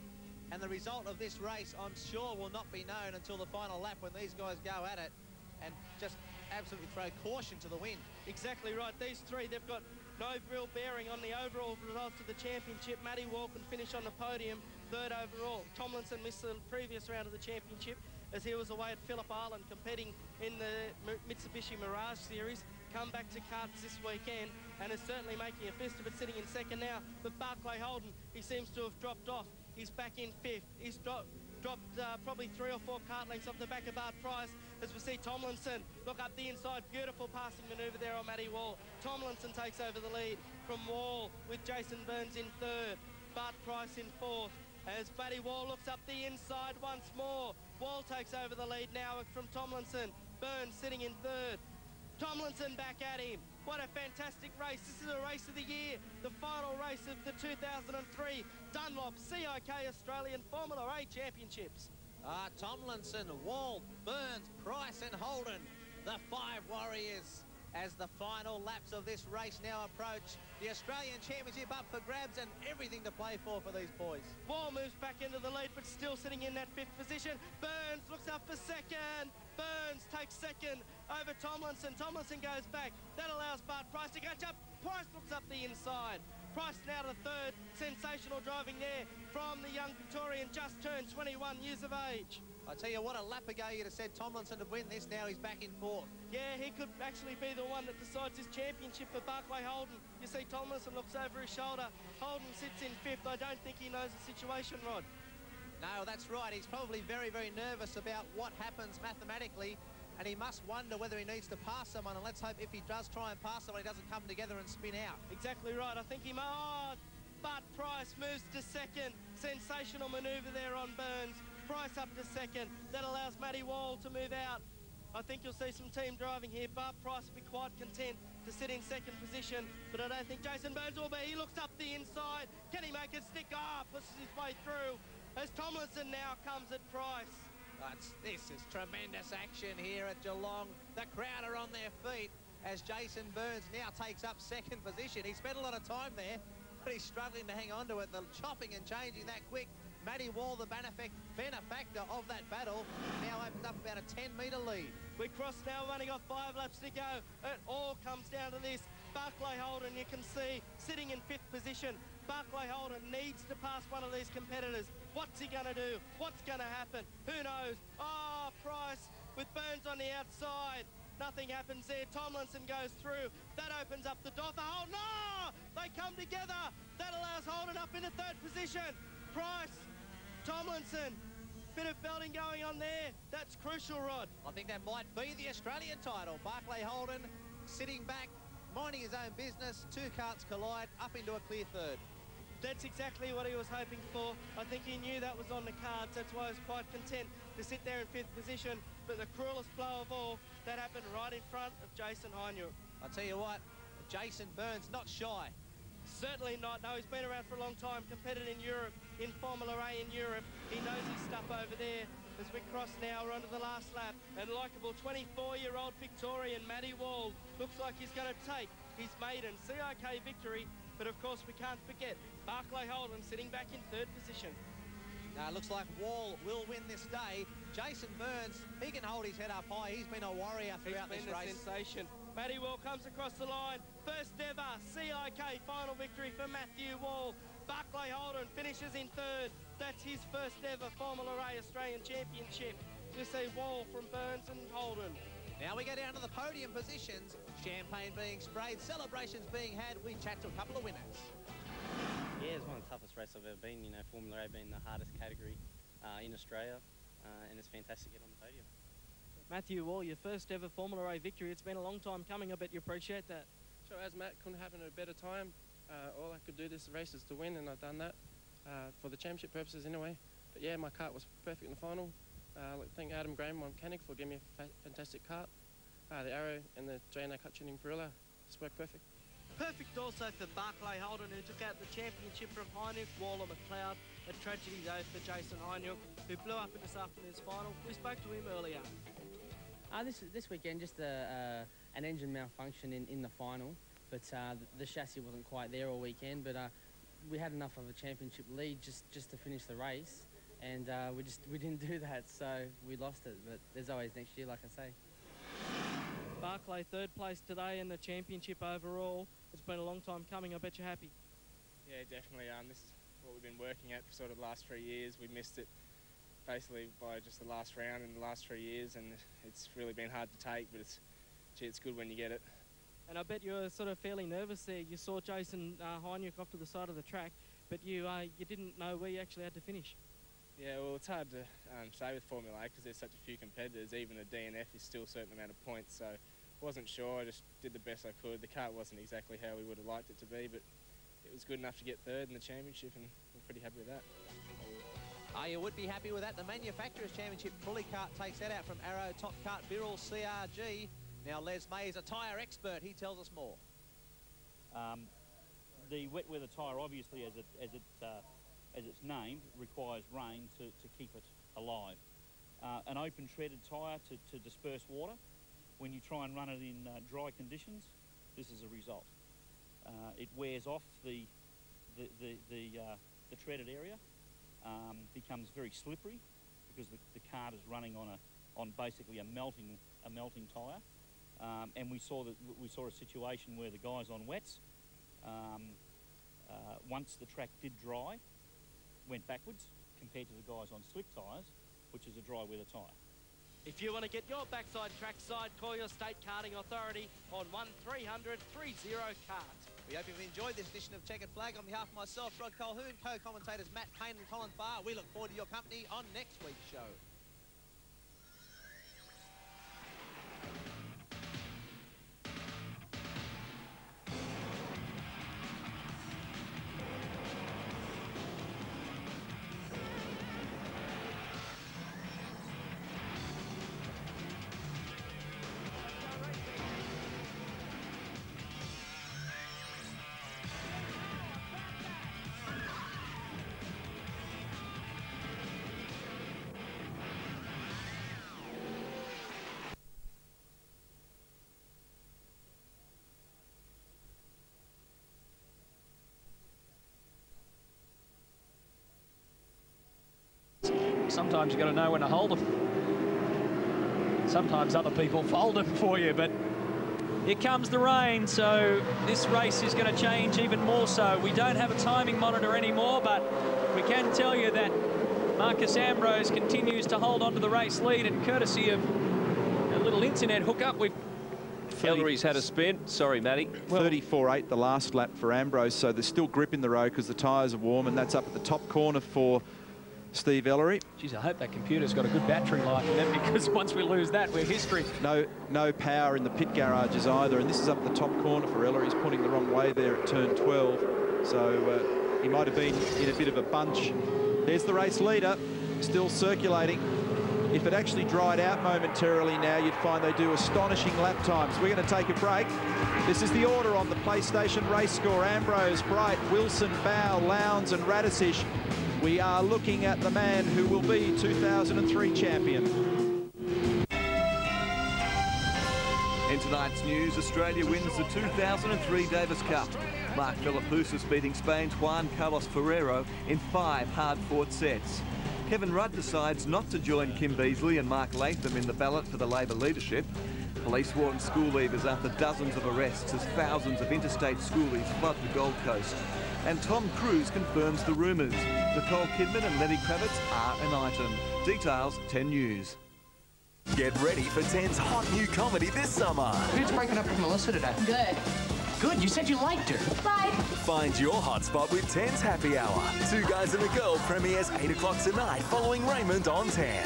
And the result of this race, I'm sure, will not be known until the final lap when these guys go at it and just absolutely throw caution to the wind. Exactly right. These three, they've got no real bearing on the overall results of the championship. Matty Wall can finish on the podium, third overall. Tomlinson missed the previous round of the championship as he was away at Phillip Island competing in the Mitsubishi Mirage Series. Come back to karts this weekend and is certainly making a fist of it, sitting in second now. But Barclay Holden, he seems to have dropped off. He's back in fifth. He's dropped probably 3 or 4 kart lengths off the back of Bart Price as we see Tomlinson look up the inside. Beautiful passing manoeuvre there on Matty Wall. Tomlinson takes over the lead from Wall with Jason Burns in third. Bart Price in fourth. As Matty Wall looks up the inside once more. Wall takes over the lead now from Tomlinson. Burns sitting in third. Tomlinson back at him. What a fantastic race. This is a race of the year. The final race of the 2003 Dunlop CIK Australian Formula A Championships. Tomlinson, Wall, Burns, Price and Holden, the 5 warriors, as the final laps of this race now approach. The Australian Championship up for grabs and everything to play for these boys. Wall moves back into the lead but still sitting in that 5th position. Burns looks up for second. Burns takes second over Tomlinson. Tomlinson goes back. That allows Bart Price to catch up. Price looks up the inside. Price now to third. Sensational driving there from the young Victorian, just turned 21 years of age. I tell you what, a lap ago you'd have said Tomlinson to win this. Now he's back in fourth. Yeah, he could actually be the one that decides his championship for Barclay Holden. You see Tomlinson looks over his shoulder. Holden sits in 5th. I don't think he knows the situation, Rod. No, that's right. He's probably very, very nervous about what happens mathematically, and he must wonder whether he needs to pass someone, and let's hope if he does try and pass someone, he doesn't come together and spin out. Exactly right. I think he might. Oh, Bart Price moves to second. Sensational manoeuvre there on Burns. Price up to second. That allows Matty Wall to move out. I think you'll see some team driving here. Bart Price will be quite content to sit in second position, but I don't think Jason Burns will be. He looks up the inside. Can he make it stick? Pushes his way through as Tomlinson now comes at Price. This is tremendous action here at Geelong. The crowd are on their feet as Jason Burns now takes up second position. He spent a lot of time there, but he's struggling to hang on to it. The chopping and changing that quick. Matty Wall, the benefactor of that battle, now opens up about a 10-metre lead. We cross now, only got 5 laps to go. It all comes down to this. Barclay Holden, you can see, sitting in 5th position. Barclay Holden needs to pass one of these competitors. What's he going to do? What's going to happen? Who knows? Price with Burns on the outside. Nothing happens there. Tomlinson goes through. That opens up the door for Holden. They come together. That allows Holden up in the 3rd position. Price, Tomlinson, bit of belting going on there. That's crucial, Rod. I think that might be the Australian title. Barclay Holden sitting back, minding his own business. 2 karts collide, up into a clear 3rd. That's exactly what he was hoping for. I think he knew that was on the cards. That's why he was quite content to sit there in 5th position. But the cruelest blow of all, that happened right in front of Jason Heinrich. I'll tell you what, Jason Burns not shy. Certainly not. No, he's been around for a long time, competed in Europe, in Formula A in Europe. He knows his stuff over there. As we cross now, we're onto the last lap. And likeable 24-year-old Victorian Matty Wall looks like he's going to take his maiden CIK victory. But of course, we can't forget Barclay Holden sitting back in 3rd position. Now, it looks like Wall will win this day. Jason Burns, he can hold his head up high. He's been a warrior throughout this race. Sensation. Matty Wall comes across the line. First ever CIK final victory for Matthew Wall. Barclay Holden finishes in 3rd. That's his first ever Formula A Australian Championship. You see Wall from Burns and Holden. Now we go down to the podium positions. Champagne being sprayed, celebrations being had. We chat to a couple of winners. Yeah, it's one of the toughest races I've ever been. You know, Formula A being the hardest category in Australia, and it's fantastic to get on the podium. Matthew Wall, your first ever Formula A victory. It's been a long time coming. I bet you appreciate that. So as Matt, couldn't happen at a better time. All I could do this race is to win, and I've done that for the championship purposes anyway. But yeah, my kart was perfect in the final. I'd like to thank Adam Graham, my mechanic, for giving me a fantastic kart. The Arrow and the J&A Cut Tuning Perilla just worked perfect. Perfect also for Barclay Holden, who took out the championship from Heinrich Waller McLeod. A tragedy though for Jason Heinrich, who blew up in this afternoon's final. We spoke to him earlier. This weekend, just an engine malfunction in the final, but the chassis wasn't quite there all weekend. But we had enough of a championship lead just to finish the race, and we didn't do that, so we lost it. But there's always next year, like I say. Barclay third place today in the championship overall. It's been a long time coming. I bet you're happy. Yeah, definitely. This is what we've been working at for sort of the last 3 years. We missed it basically by just the last round in the last 3 years, and it's really been hard to take, but it's good when you get it. And I bet you were sort of fairly nervous there. You saw Jason Heinrich off to the side of the track, but you didn't know where you actually had to finish. Yeah, well, it's hard to say with Formula A because there's such a few competitors. Even a DNF is still a certain amount of points, so I wasn't sure. I just did the best I could. The kart wasn't exactly how we would have liked it to be, but it was good enough to get third in the championship, and we're pretty happy with that. Oh, you would be happy with that. The Manufacturers' Championship Fully Kart takes that out from Arrow Top Kart Birrell CRG. Now Les May is a tyre expert. He tells us more. The wet weather tyre, obviously, as it's named, requires rain to keep it alive. An open treaded tyre to disperse water. When you try and run it in dry conditions, this is a result. It wears off the treaded area, becomes very slippery because the kart is running on basically a melting tyre. And we saw a situation where the guys on wets, once the track did dry, went backwards compared to the guys on slick tyres, which is a dry weather tyre. If you want to get your backside trackside, call your state karting authority on 1300 30 kart. We hope you've enjoyed this edition of Checkered Flag. On behalf of myself, Rod Colquhoun, co-commentators Matt Payne and Colin Farr, we look forward to your company on next week's show. Sometimes you've got to know when to hold them. Sometimes other people fold them for you, but here comes the rain, so this race is going to change even more so. We don't have a timing monitor anymore, but we can tell you that Marcus Ambrose continues to hold on to the race lead, and courtesy of a little internet hookup, Ellery's had a spin. Sorry, Matty. Well, 34.8 the last lap for Ambrose, so there's still grip in the road because the tyres are warm, and that's up at the top corner for Steve Ellery. Geez, I hope that computer's got a good battery life in it, because once we lose that, we're history. No power in the pit garages either, and this is up the top corner for Ellery. He's pointing the wrong way there at turn 12, so he might have been in a bit of a bunch. There's the race leader, still circulating. If it actually dried out momentarily now, you'd find they do astonishing lap times. We're going to take a break. This is the order on the PlayStation race score. Ambrose, Bright, Wilson, Bow, Lowndes and Radisich. We are looking at the man who will be 2003 champion. In tonight's news, Australia wins the 2003 Davis Cup. Mark Philippoussis beating Spain's Juan Carlos Ferrero in 5 hard-fought sets. Kevin Rudd decides not to join Kim Beazley and Mark Latham in the ballot for the Labor leadership. Police warn school leavers after dozens of arrests as thousands of interstate schoolies flood the Gold Coast. And Tom Cruise confirms the rumours. Nicole Kidman and Lenny Kravitz are an item. Details, 10 News. Get ready for 10's hot new comedy this summer. Who's breaking up with Melissa today? Good. Good, you said you liked her. Bye. Find your hotspot with 10's Happy Hour. Two Guys and a Girl premieres 8 o'clock tonight following Raymond on 10.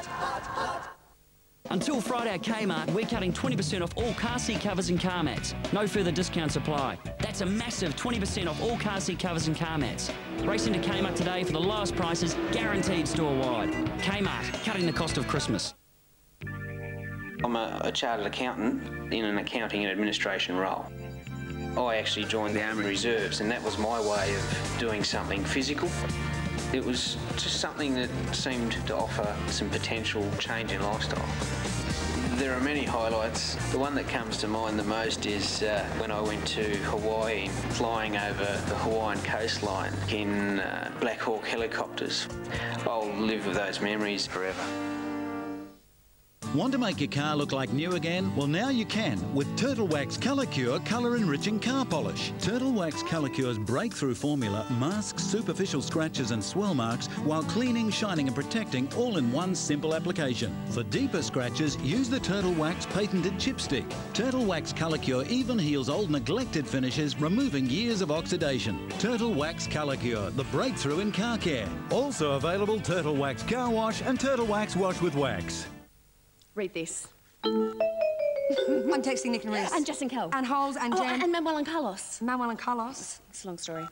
Until Friday at Kmart, we're cutting 20% off all car seat covers and car mats. No further discounts apply. That's a massive 20% off all car seat covers and car mats. Race into Kmart today for the lowest prices, guaranteed store-wide. Kmart, cutting the cost of Christmas. I'm a chartered accountant in an accounting and administration role. I actually joined the Army Reserves, and that was my way of doing something physical. It was just something that seemed to offer some potential change in lifestyle. There are many highlights. The one that comes to mind the most is when I went to Hawaii, flying over the Hawaiian coastline in Black Hawk helicopters. I'll live with those memories forever. Want to make your car look like new again? Well, now you can with Turtle Wax Colour Cure Colour Enriching Car Polish. Turtle Wax Colour Cure's breakthrough formula masks superficial scratches and swell marks while cleaning, shining and protecting all in one simple application. For deeper scratches, use the Turtle Wax patented chipstick. Turtle Wax Colour Cure even heals old neglected finishes, removing years of oxidation. Turtle Wax Colour Cure, the breakthrough in car care. Also available Turtle Wax Car Wash and Turtle Wax Wash with Wax. Read this. I'm texting Nick and Reese. And Jess and Kel. And Holes and Jen. And Manuel and Carlos. Manuel and Carlos. It's a long story.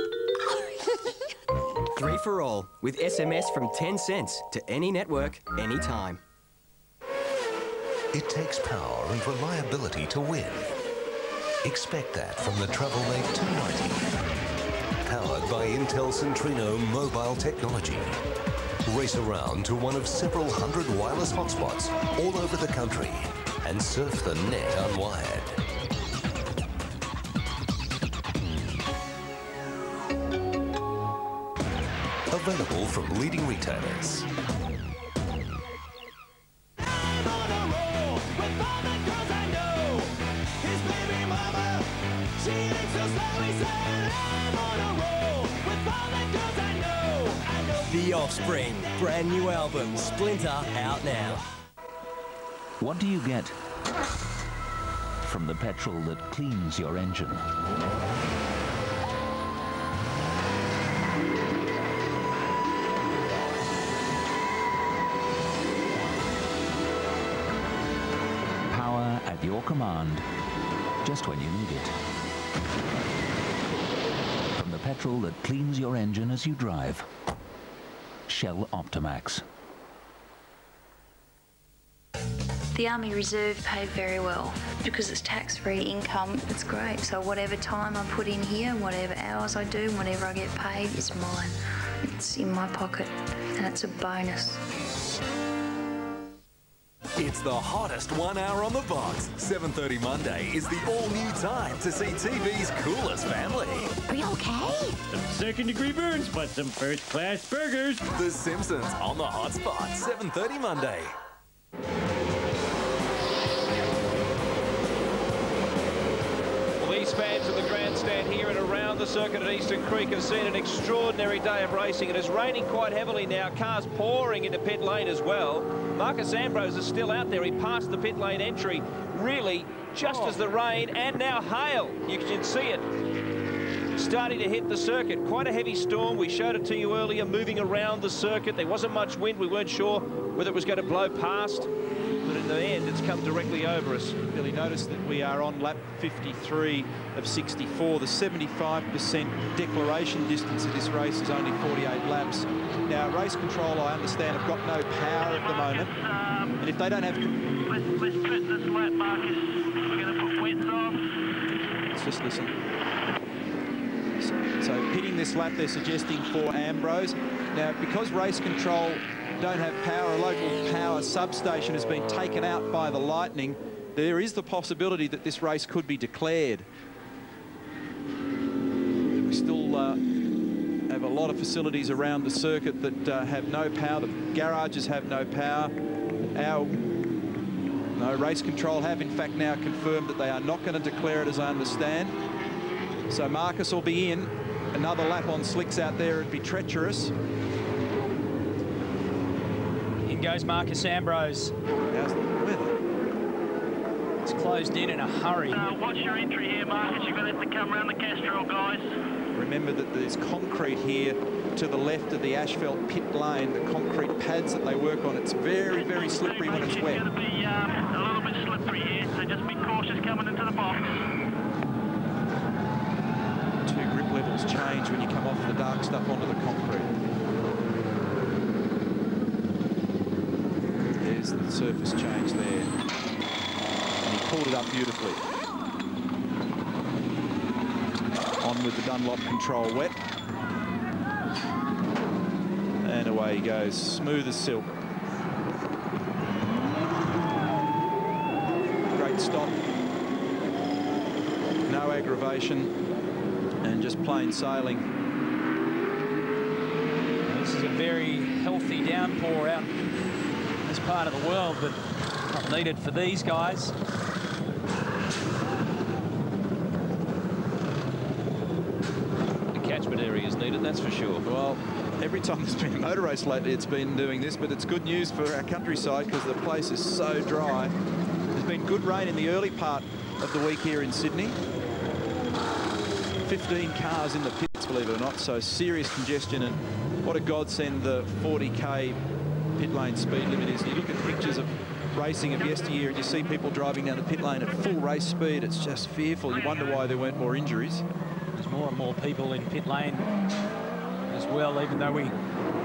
3 for all, with SMS from 10 cents to any network, anytime. It takes power and reliability to win. Expect that from the Travelmate 290. Powered by Intel Centrino mobile technology. Race around to one of several hundred wireless hotspots all over the country and surf the net unwired. Available from leading retailers. The Offspring, brand new album, Splinter, out now. What do you get from the petrol that cleans your engine? Power at your command, just when you need it. From the petrol that cleans your engine as you drive. Shell Optimax. The Army Reserve paid very well. Because it's tax-free income, it's great. So whatever time I put in here, whatever hours I do, whatever I get paid is mine. It's in my pocket and it's a bonus. It's the hottest 1 hour on the box. 7:30 Monday is the all-new time to see TV's coolest family. Are you okay? Some second-degree burns, but some first-class burgers. The Simpsons on the hot spot. 7:30 Monday. These fans of the grandstand here and around the circuit at Eastern Creek have seen an extraordinary day of racing. It is raining quite heavily now. Cars pouring into pit lane as well. Marcus Ambrose is still out there. He passed the pit lane entry really just as the rain and now hail. You can see it starting to hit the circuit. Quite a heavy storm. We showed it to you earlier, moving around the circuit. There wasn't much wind. We weren't sure whether it was going to blow past. But in the end, it's come directly over us. Billy, notice that we are on lap 53 of 64. The 75% declaration distance of this race is only 48 laps. Now, race control, I understand, have got no power at the moment. And if they don't have... Let's trip this lap, Marcus. We're going to put wets on. Let's just listen. So pitting this lap, they're suggesting for Ambrose. Now, because race control don't have power, a local power substation has been taken out by the lightning, there is the possibility that this race could be declared. We still have a lot of facilities around the circuit that have no power. The garages have no power. Race control have in fact now confirmed that they are not going to declare it, as I understand. So Marcus will be in. Another lap on slicks out there would be treacherous. In goes Marcus Ambrose. How's the weather? It's closed in a hurry. Watch your entry here, Marcus. You're going to have to come around the Castrol, guys. Remember that there's concrete here to the left of the asphalt pit lane, the concrete pads that they work on. It's very, very slippery when it's wet. It's going to be a little bit slippery here, so just be cautious coming into the box. Two grip levels change when you come off the dark stuff onto the concrete. There's the surface change there. And he pulled it up beautifully. On with the Dunlop control wet. And away he goes, smooth as silk. stop. No aggravation, and just plain sailing. This is a very healthy downpour out in this part of the world, but not needed for these guys. The catchment area is needed, that's for sure. Well, every time there's been a motor race lately, it's been doing this, but it's good news for our countryside because the place is so dry. There's been good rain in the early part of the week here in Sydney. 15 cars in the pits, believe it or not, so serious congestion, and what a godsend the 40k pit lane speed limit is. You look at pictures of racing of yesteryear and you see people driving down the pit lane at full race speed. It's just fearful. You wonder why there weren't more injuries. There's more and more people in pit lane as well, even though we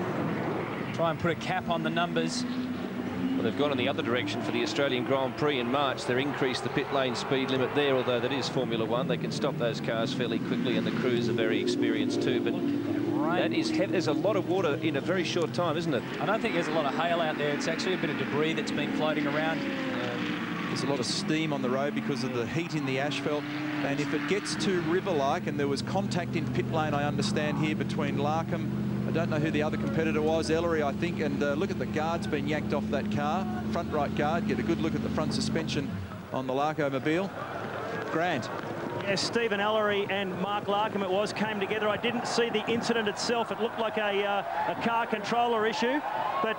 try and put a cap on the numbers. Well, they've gone in the other direction for the Australian Grand Prix in March. They've increased the pit lane speed limit there, although that is Formula One. They can stop those cars fairly quickly, and the crews are very experienced too. But that is heavy. There's a lot of water in a very short time, isn't it? I don't think there's a lot of hail out there. It's actually a bit of debris that's been floating around. There's a lot of steam on the road because of the heat in the asphalt. And if it gets too river-like, and there was contact in pit lane, I understand, here between Larkham, I don't know who the other competitor was, Ellery, I think, and look at the guards being yanked off that car, front right guard. Get a good look at the front suspension on the Larko-mobile. Grant. Yes, Stephen Ellery and Mark Larkham, it was, came together. I didn't see the incident itself. It looked like a car controller issue, but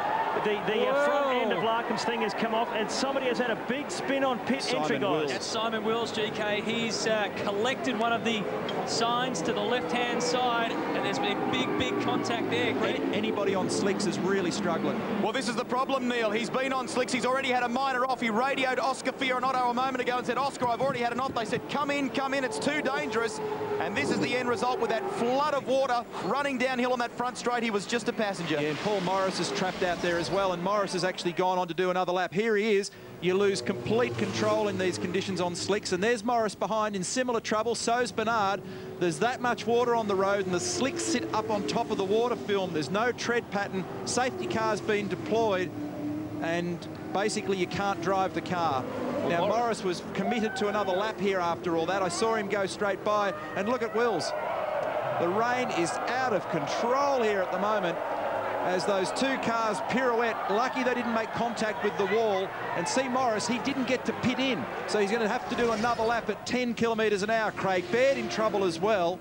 the front end of Larkham's thing has come off, and somebody has had a big spin on pit entry, guys. That's Simon Wills, GK. He's collected one of the signs to the left-hand side, and there's been big contact there. Anybody on slicks is really struggling. Well, this is the problem, Neil. He's been on slicks. He's already had a minor off. He radioed Oscar Fioranotto a moment ago and said, Oscar, I've already had an off. They said, come in, it's too dangerous. And this is the end result with that flood of water running downhill on that front straight. He was just a passenger. Yeah, and Paul Morris is trapped out there as well, and Morris has actually gone on to do another lap. Here he is. You lose complete control in these conditions on slicks, and there's Morris behind in similar trouble. So's Bernard. There's that much water on the road, and the slicks sit up on top of the water film. There's no tread pattern. Safety car's been deployed, and basically you can't drive the car. Now, Morris was committed to another lap here after all that. I saw him go straight by, and look at Wills. The rain is out of control here at the moment as those two cars pirouette. Lucky they didn't make contact with the wall. And see Morris, he didn't get to pit in, so he's going to have to do another lap at 10 kilometres an hour. Craig Baird in trouble as well.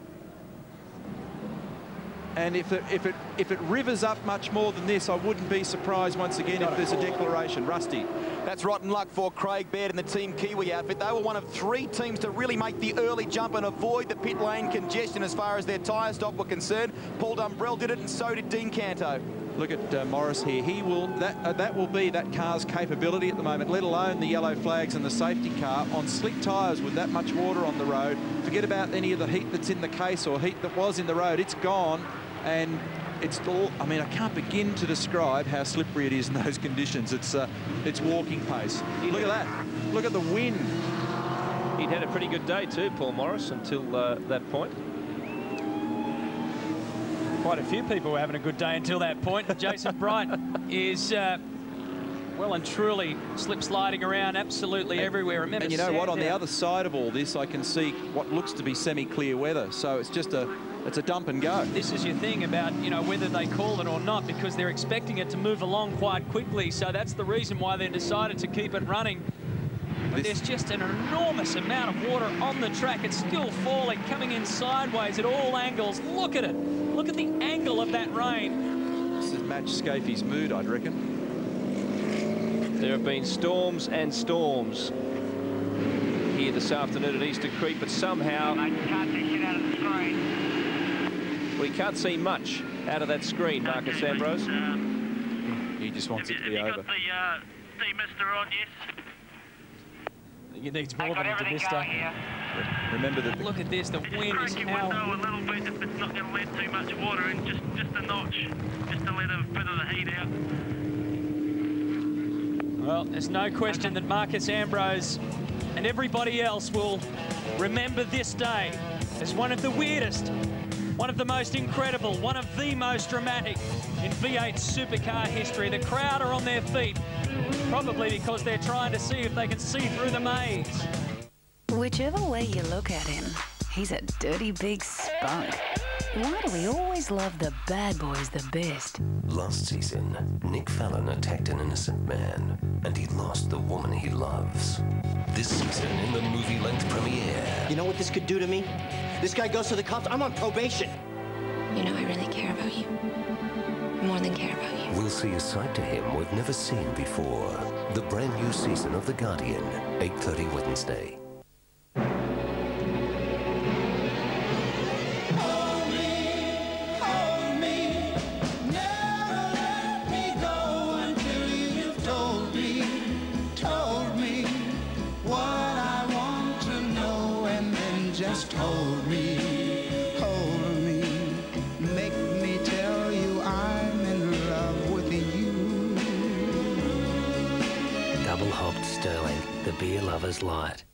And if it rivers up much more than this, I wouldn't be surprised once again if there's a declaration. Rusty. That's rotten luck for Craig Baird and the Team Kiwi outfit. They were one of 3 teams to really make the early jump and avoid the pit lane congestion as far as their tyre stock were concerned. Paul Dumbrell did it, and so did Dean Canto. Look at Morris here. He will that will be that car's capability at the moment, let alone the yellow flags and the safety car on slick tyres with that much water on the road. Forget about any of the heat that's in the case or heat that was in the road. It's gone. And it's all, I mean, I can't begin to describe how slippery it is in those conditions. It's walking pace. Look at that. Look at the wind. He'd had a pretty good day too, Paul Morris, until that point. Quite a few people were having a good day until that point. Jason Bright is well and truly slip-sliding around absolutely everywhere. Remember, and you know what? On the other side of all this, I can see what looks to be semi-clear weather. So it's just it's a dump and go. This is your thing about, you know, whether they call it or not, because they're expecting it to move along quite quickly. So that's the reason why they decided to keep it running. But there's just an enormous amount of water on the track. It's still falling, coming in sideways at all angles. Look at it. Look at the angle of that rain. This has matched Scafie's mood, I'd reckon. There have been storms and storms here this afternoon at Eastern Creek, but somehow... Mate, you can't see shit out of the screen. We can't see much out of that screen, Marcus Ambrose. He just wants it to be over. Have you got the demister on, yes? You need more than a demister. Remember that. Look at this, the wind is howling. A little bit if it's not going to let too much water in, just a notch, just to let a bit of the heat out. Well, there's no question that Marcus Ambrose and everybody else will remember this day as one of the weirdest One of the most incredible, one of the most dramatic in V8 supercar history. The crowd are on their feet, probably because they're trying to see if they can see through the maze. Whichever way you look at him, he's a dirty big spunk. Why do we always love the bad boys the best? Last season, Nick Fallon attacked an innocent man, and he lost the woman he loves. This season, in the movie-length premiere... You know what this could do to me? This guy goes to the cops, I'm on probation. You know, I really care about you. More than care about you. We'll see a side to him we've never seen before. The brand new season of The Guardian, 8:30 Wednesday. Hold me, make me tell you I'm in love with you. Double hopped Sterling, the beer lover's light.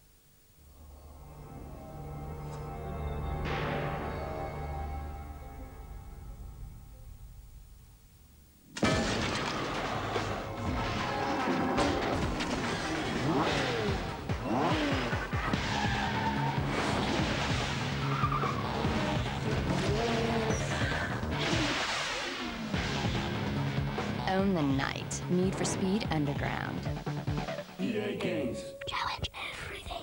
Own the night. Need for Speed Underground. EA Games. Challenge everything.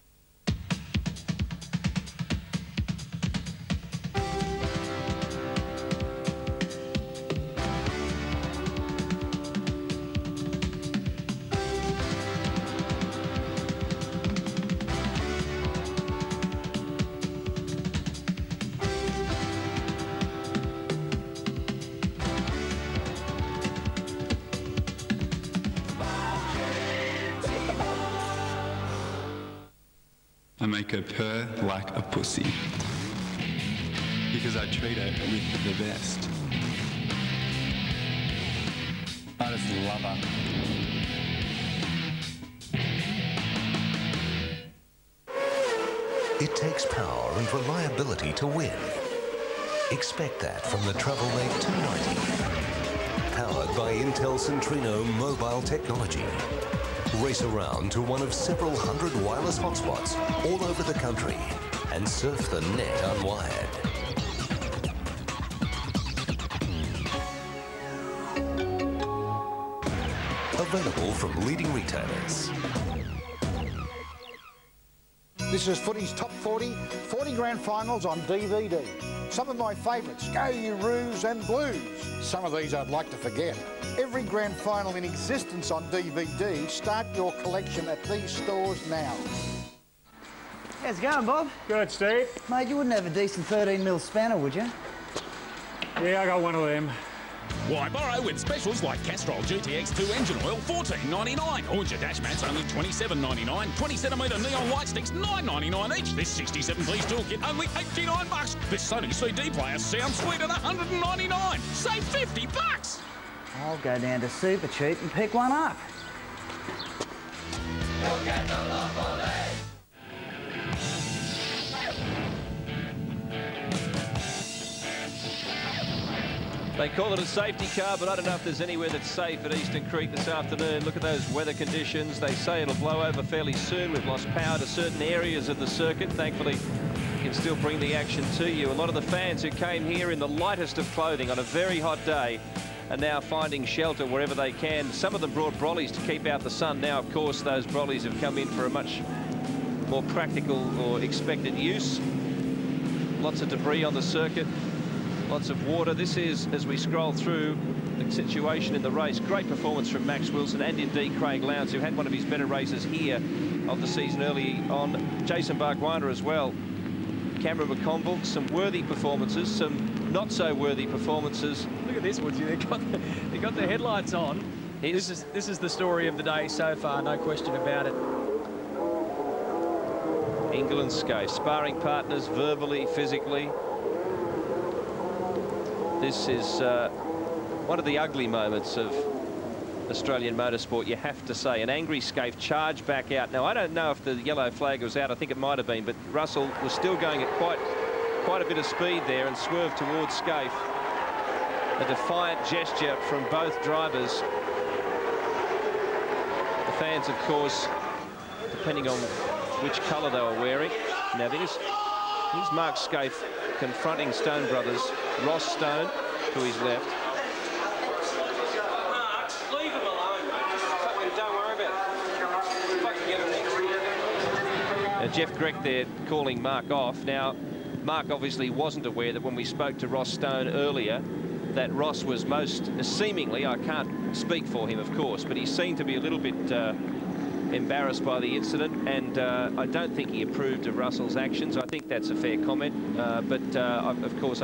I make her purr like a pussy because I treat her with the best. I just love her. It takes power and reliability to win. Expect that from the Travelmate 290. Powered by Intel Centrino mobile technology. Race around to one of several hundred wireless hotspots all over the country and surf the net unwired. Available from leading retailers. This is Footy's Top 40 grand finals on DVD. Some of my favourites, Go You Roos and Blues. Some of these I'd like to forget. Every grand final in existence on DVD. Start your collection at these stores now. How's it going, Bob? Good, Steve. Mate, you wouldn't have a decent 13mm spanner, would you? Yeah, I got one of them. Why borrow with specials like Castrol GTX2 engine oil, $14.99. Or your dash mats only $27.99. 20cm neon light sticks, $9.99 each. This 67-piece toolkit only $89. This Sony CD player sounds sweet at $199. Save $50. I'll go down to Super Cheap and pick one up. You'll get the Monopoly. They call it a safety car, but I don't know if there's anywhere that's safe at Eastern Creek this afternoon. Look at those weather conditions. They say it'll blow over fairly soon. We've lost power to certain areas of the circuit. Thankfully, we can still bring the action to you. A lot of the fans who came here in the lightest of clothing on a very hot day are now finding shelter wherever they can. Some of them brought brollies to keep out the sun. Now, of course, those brollies have come in for a much more practical or expected use. Lots of debris on the circuit. Lots of water. This is, as we scroll through the situation in the race, great performance from Max Wilson and indeed Craig Lowndes, who had one of his better races here of the season early on. Jason Bargwanna as well. Cameron McConville, some worthy performances, some not so worthy performances. Look at this, Woodsy. They got the headlights on. This is the story of the day so far, no question about it. Ingle and Scaife, sparring partners verbally, physically. This is one of the ugly moments of Australian motorsport, you have to say. An angry Scaife charged back out. Now, I don't know if the yellow flag was out. I think it might have been, but Russell was still going at quite quite a bit of speed there and swerved towards Scaife. A defiant gesture from both drivers. The fans, of course, depending on which colour they were wearing. Now here's Mark Scaife confronting Stone brothers. Ross Stone to his left. Leave him alone. Don't worry about it. If I can get him next. Jeff Grech there calling Mark off. Now, Mark obviously wasn't aware that when we spoke to Ross Stone earlier, that Ross was most seemingly, I can't speak for him, of course, but he seemed to be a little bit embarrassed by the incident, and I don't think he approved of Russell's actions. I think that's a fair comment, but of course,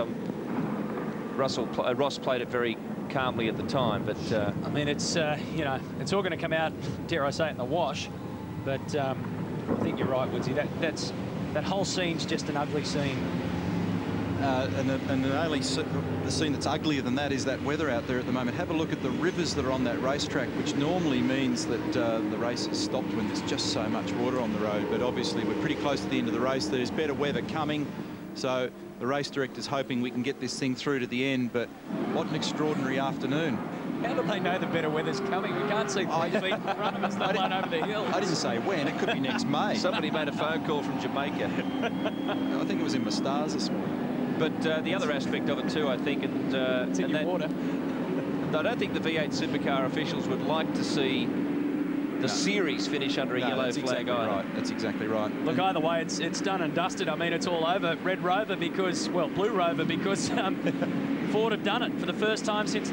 Ross played it very calmly at the time. But I mean, it's you know, it's all going to come out, dare I say it, in the wash. But I think you're right, Woodsy. That whole scene's just an ugly scene. And the only scene that's uglier than that is that weather out there at the moment. Have a look at the rivers that are on that racetrack, which normally means that the race is stopped when there's just so much water on the road. But obviously we're pretty close to the end of the race. There's better weather coming, so the race director's hoping we can get this thing through to the end. But what an extraordinary afternoon. How do they know the better weather's coming? We can't see 3 feet in front of us, let alone over the hill. I didn't say when. It could be next May. Somebody made a phone call from Jamaica. I think it was in my stars this morning. But the other aspect of it too, I think, it's in your water. I don't think the V8 Supercar officials would like to see the series finish under a yellow flag either. Right. That's exactly right. Look, either way, it's done and dusted. I mean, it's all over. Red Rover because, well, Blue Rover because Ford have done it for the first time since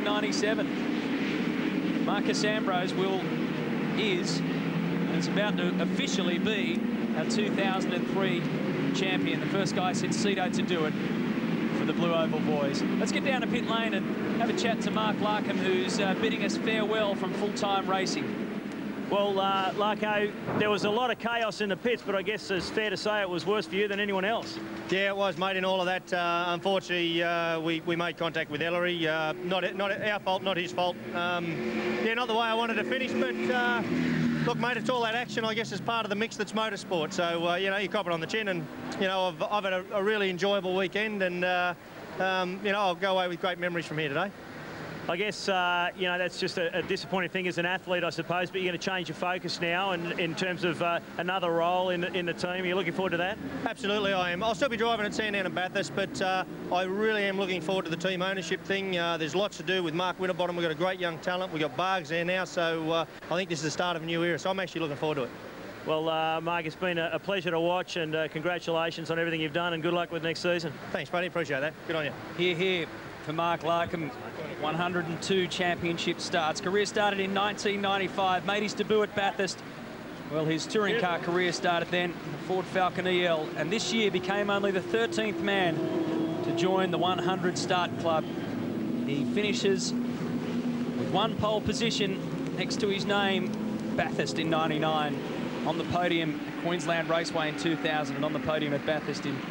1997. Marcos Ambrose is about to officially be our 2003 champion, the first guy since Cito to do it for the Blue Oval boys. Let's get down to pit lane and have a chat to Mark Larkham, who's bidding us farewell from full-time racing. Well, Larko, there was a lot of chaos in the pits, but I guess it's fair to say it was worse for you than anyone else. Yeah, it was, mate, in all of that. Unfortunately, we made contact with Ellery. Not our fault, not his fault. Yeah, not the way I wanted to finish, but look, mate, it's all that action, I guess, is part of the mix that's motorsport. So, you know, you cop it on the chin, and, you know, I've had a really enjoyable weekend, and, you know, I'll go away with great memories from here today. I guess, you know, that's just a disappointing thing as an athlete, I suppose, but you're going to change your focus now and in terms of another role in the team. Are you looking forward to that? Absolutely, I am. I'll still be driving at Sandown and Bathurst, but I really am looking forward to the team ownership thing. There's lots to do with Mark Winterbottom. We've got a great young talent. We've got Bargs there now, so I think this is the start of a new era, so I'm actually looking forward to it. Well, Mark, it's been a pleasure to watch, and congratulations on everything you've done, and good luck with next season. Thanks, buddy. Appreciate that. Good on you. Hear, hear for Mark Larkham. 102 championship starts. Career started in 1995. Made his debut at Bathurst. Well, his touring car career started then, the Ford Falcon EL, and this year became only the 13th man to join the 100 start club. He finishes with one pole position next to his name, Bathurst in '99, on the podium at Queensland Raceway in 2000, and on the podium at Bathurst in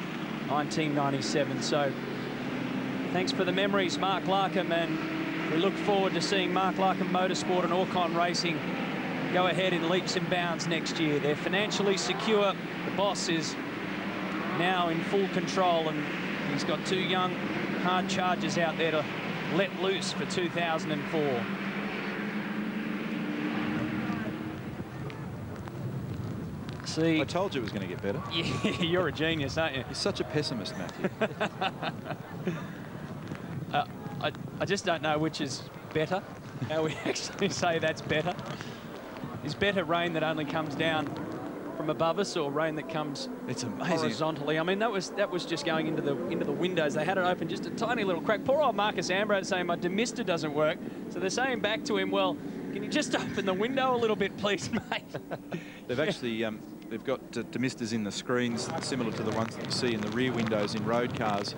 1997. So thanks for the memories, Mark Larkham, and we look forward to seeing Mark Larkham Motorsport and Orcon Racing go ahead in leaps and bounds next year. They're financially secure. The boss is now in full control, and he's got two young hard chargers out there to let loose for 2004. See, I told you it was going to get better. Yeah, you're a genius, aren't you? You're such a pessimist, Matthew. I just don't know which is better, how we actually say that's better. Is better rain that only comes down from above us, or rain that comes horizontally? I mean, that was just going into the windows. They had it open, just a tiny little crack. Poor old Marcos Ambrose saying my demister doesn't work. So they're saying back to him, well, can you just open the window a little bit, please, mate? They've actually they've got demisters in the screens similar to the ones that you see in the rear windows in road cars.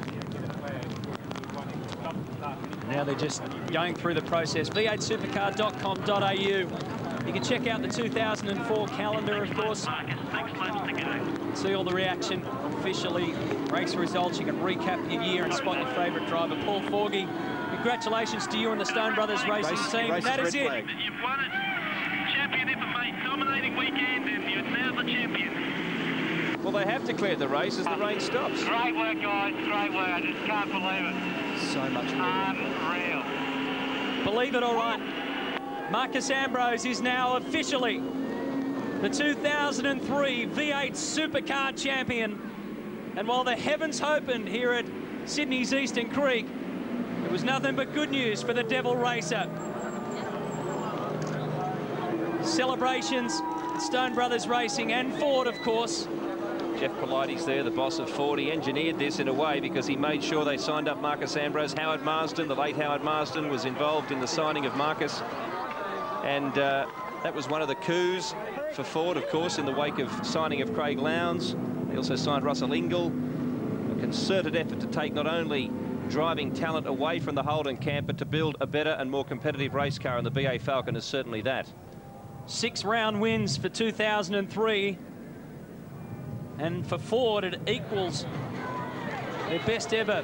Now they're just going through the process. v8supercar.com.au. You can check out the 2004 calendar, of course. See all the reaction officially, race results. You can recap your year and spot your favourite driver, Paul Forgy. Congratulations to you and the Stone Brothers Racing team. That is it. You've won it. Champion effort, mate. Dominating weekend, and you're now the champion. Well, they have declared the race as the rain stops. Great work, guys. Great work. I just can't believe it. So much unreal. Believe it or not, Marcos Ambrose is now officially the 2003 V8 Supercar champion. And while the heavens opened here at Sydney's Eastern Creek, it was nothing but good news for the Devil Racer. Celebrations at Stone Brothers Racing and Ford, of course. Jeff Polites there, the boss of Ford. He engineered this in a way because he made sure they signed up Marcos Ambrose. Howard Marsden, the late Howard Marsden, was involved in the signing of Marcos. And that was one of the coups for Ford, of course, in the wake of signing of Craig Lowndes. They also signed Russell Ingall. A concerted effort to take not only driving talent away from the Holden camp, but to build a better and more competitive race car, and the BA Falcon is certainly that. 6 round wins for 2003. And for Ford, it equals their best ever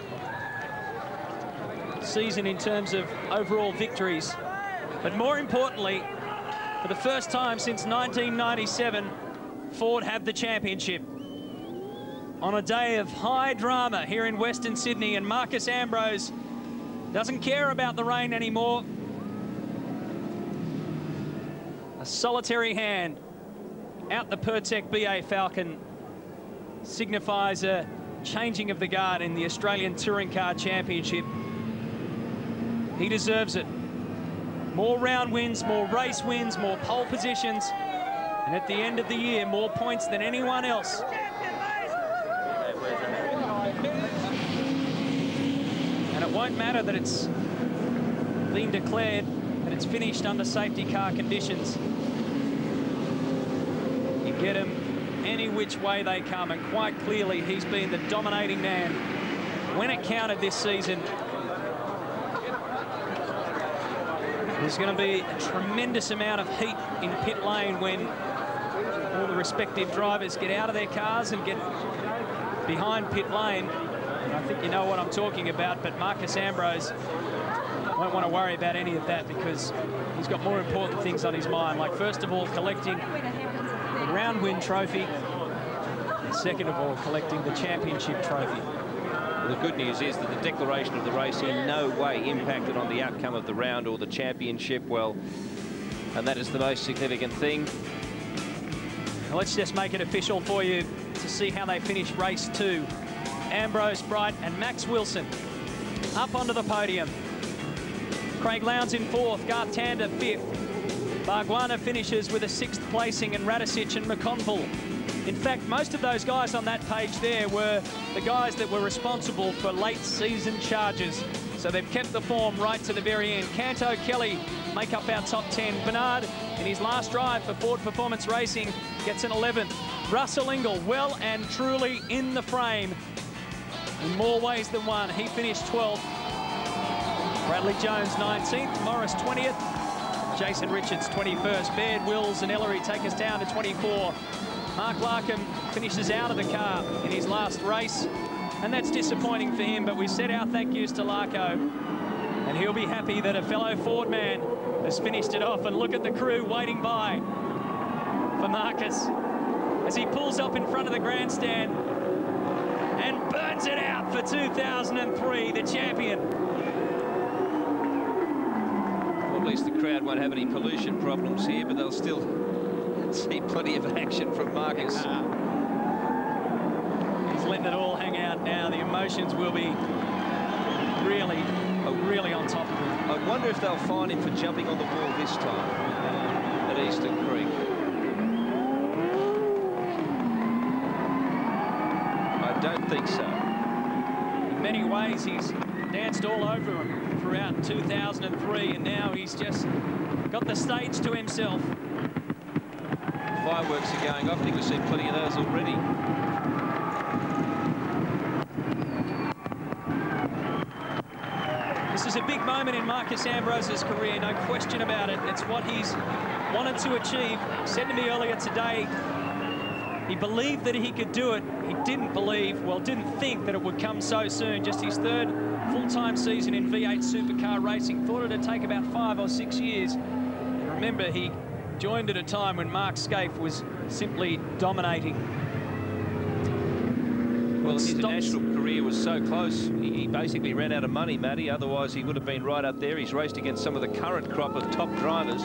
season in terms of overall victories. But more importantly, for the first time since 1997, Ford have the championship. On a day of high drama here in Western Sydney, and Marcos Ambrose doesn't care about the rain anymore. A solitary hand out the Pertec BA Falcon signifies a changing of the guard in the Australian Touring Car Championship. He deserves it. More round wins, more race wins, more pole positions, and at the end of the year, more points than anyone else. And it won't matter that it's been declared that it's finished under safety car conditions. You get him any which way they come, and quite clearly he's been the dominating man when it counted this season. There's going to be a tremendous amount of heat in pit lane when all the respective drivers get out of their cars and get behind pit lane. And I think you know what I'm talking about, but Marcos Ambrose won't want to worry about any of that because he's got more important things on his mind, like first of all collecting the round win trophy, and second of all collecting the championship trophy. Well, the good news is that the declaration of the race in no way impacted on the outcome of the round or the championship. Well, and that is the most significant thing. Now let's just make it official for you to see how they finish race 2. Ambrose, Bright and Max Wilson up onto the podium. Craig Lowndes in 4th, Garth Tander 5th. Bargwanna finishes with a 6th placing, and Radicic and McConville. In fact, most of those guys on that page there were the guys that were responsible for late season charges. So they've kept the form right to the very end. Canto, Kelly make up our top 10. Bernard, in his last drive for Ford Performance Racing, gets an 11th. Russell Ingall, well and truly in the frame in more ways than one. He finished 12th. Bradley Jones 19th, Morris 20th, Jason Richards 21st. Baird, Wills and Ellery take us down to 24. Mark Larkham finishes out of the car in his last race, and that's disappointing for him, but we said our thank yous to Larko, and he'll be happy that a fellow Ford man has finished it off. And look at the crew waiting by for Marcos as he pulls up in front of the grandstand and burns it out for 2003, the champion. Well, at least the crowd won't have any pollution problems here, but they'll still see plenty of action from Marcos. He's letting it all hang out now. The emotions will be really on top of him. I wonder if they'll fine him for jumping on the wall this time at Eastern Creek. I don't think so. In many ways, he's danced all over him throughout 2003, and now he's just got the stage to himself. Fireworks are going off. I think we've seen plenty of those already. This is a big moment in Marcos Ambrose's career, no question about it. It's what he's wanted to achieve. He said to me earlier today, he believed that he could do it. He didn't think that it would come so soon. Just his 3rd full-time season in V8 Supercar racing. Thought it'd take about 5 or 6 years. And remember, he joined at a time when Mark Skaife was simply dominating. Well, his national career was so close. He basically ran out of money, Matty. Otherwise, he would have been right up there. He's raced against some of the current crop of top drivers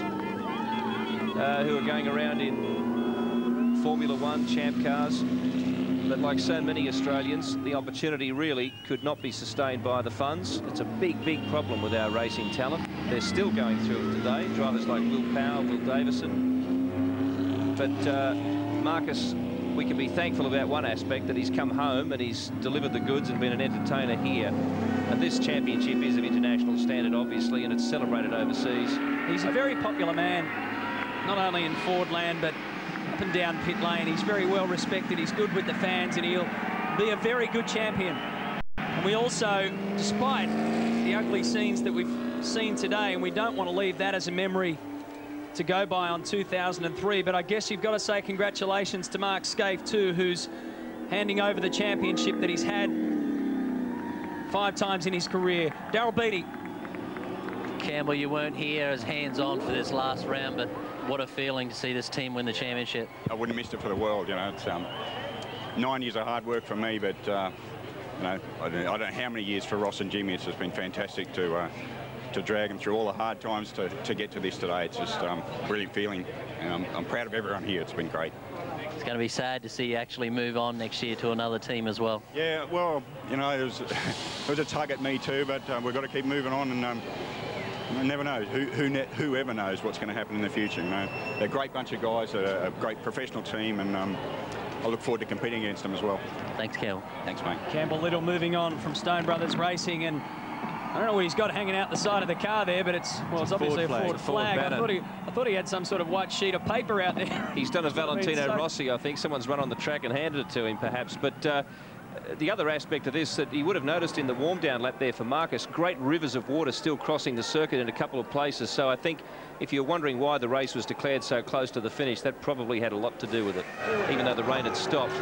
who are going around in Formula One champ cars. But like so many Australians, the opportunity really could not be sustained by the funds. It's a big, big problem with our racing talent. They're still going through it today. Drivers like Will Power, Will Davison. But Marcus, we can be thankful about one aspect, that he's come home and he's delivered the goods and been an entertainer here. And this championship is of international standard, obviously, and it's celebrated overseas. He's a very popular man, not only in Fordland, but up and down pit lane. He's very well respected. He's good with the fans, and he'll be a very good champion. And we also, despite the ugly scenes that we've seen today, and we don't want to leave that as a memory to go by on 2003, but I guess you've got to say congratulations to Mark Skaife too, who's handing over the championship that he's had 5 times in his career. Daryl Beattie. Campbell, you weren't here as hands-on for this last round, but what a feeling to see this team win the championship. I wouldn't have missed it for the world, you know. It's 9 years of hard work for me, but you know, I don't know how many years for Ross and Jimmy. It's just been fantastic to drag them through all the hard times to get to this today. It's just brilliant feeling, and I'm proud of everyone here. It's been great. It's going to be sad to see you actually move on next year to another team as well. Yeah, well, you know, it was a tug at me too, but we've got to keep moving on, and you never know. Whoever knows what's going to happen in the future. You know, they're a great bunch of guys, a great professional team, and I look forward to competing against them as well. Thanks, Campbell. Thanks, mate. Campbell Little moving on from Stone Brothers Racing, and I don't know what he's got hanging out the side of the car there, but it's obviously a Ford flag. I thought he had some sort of white sheet of paper out there. He's done a Valentino Rossi, I think. Someone's run on the track and handed it to him, perhaps. But the other aspect of this that you would have noticed in the warm-down lap there for Marcus, great rivers of water still crossing the circuit in a couple of places. So I think if you're wondering why the race was declared so close to the finish, that probably had a lot to do with it. Even though the rain had stopped,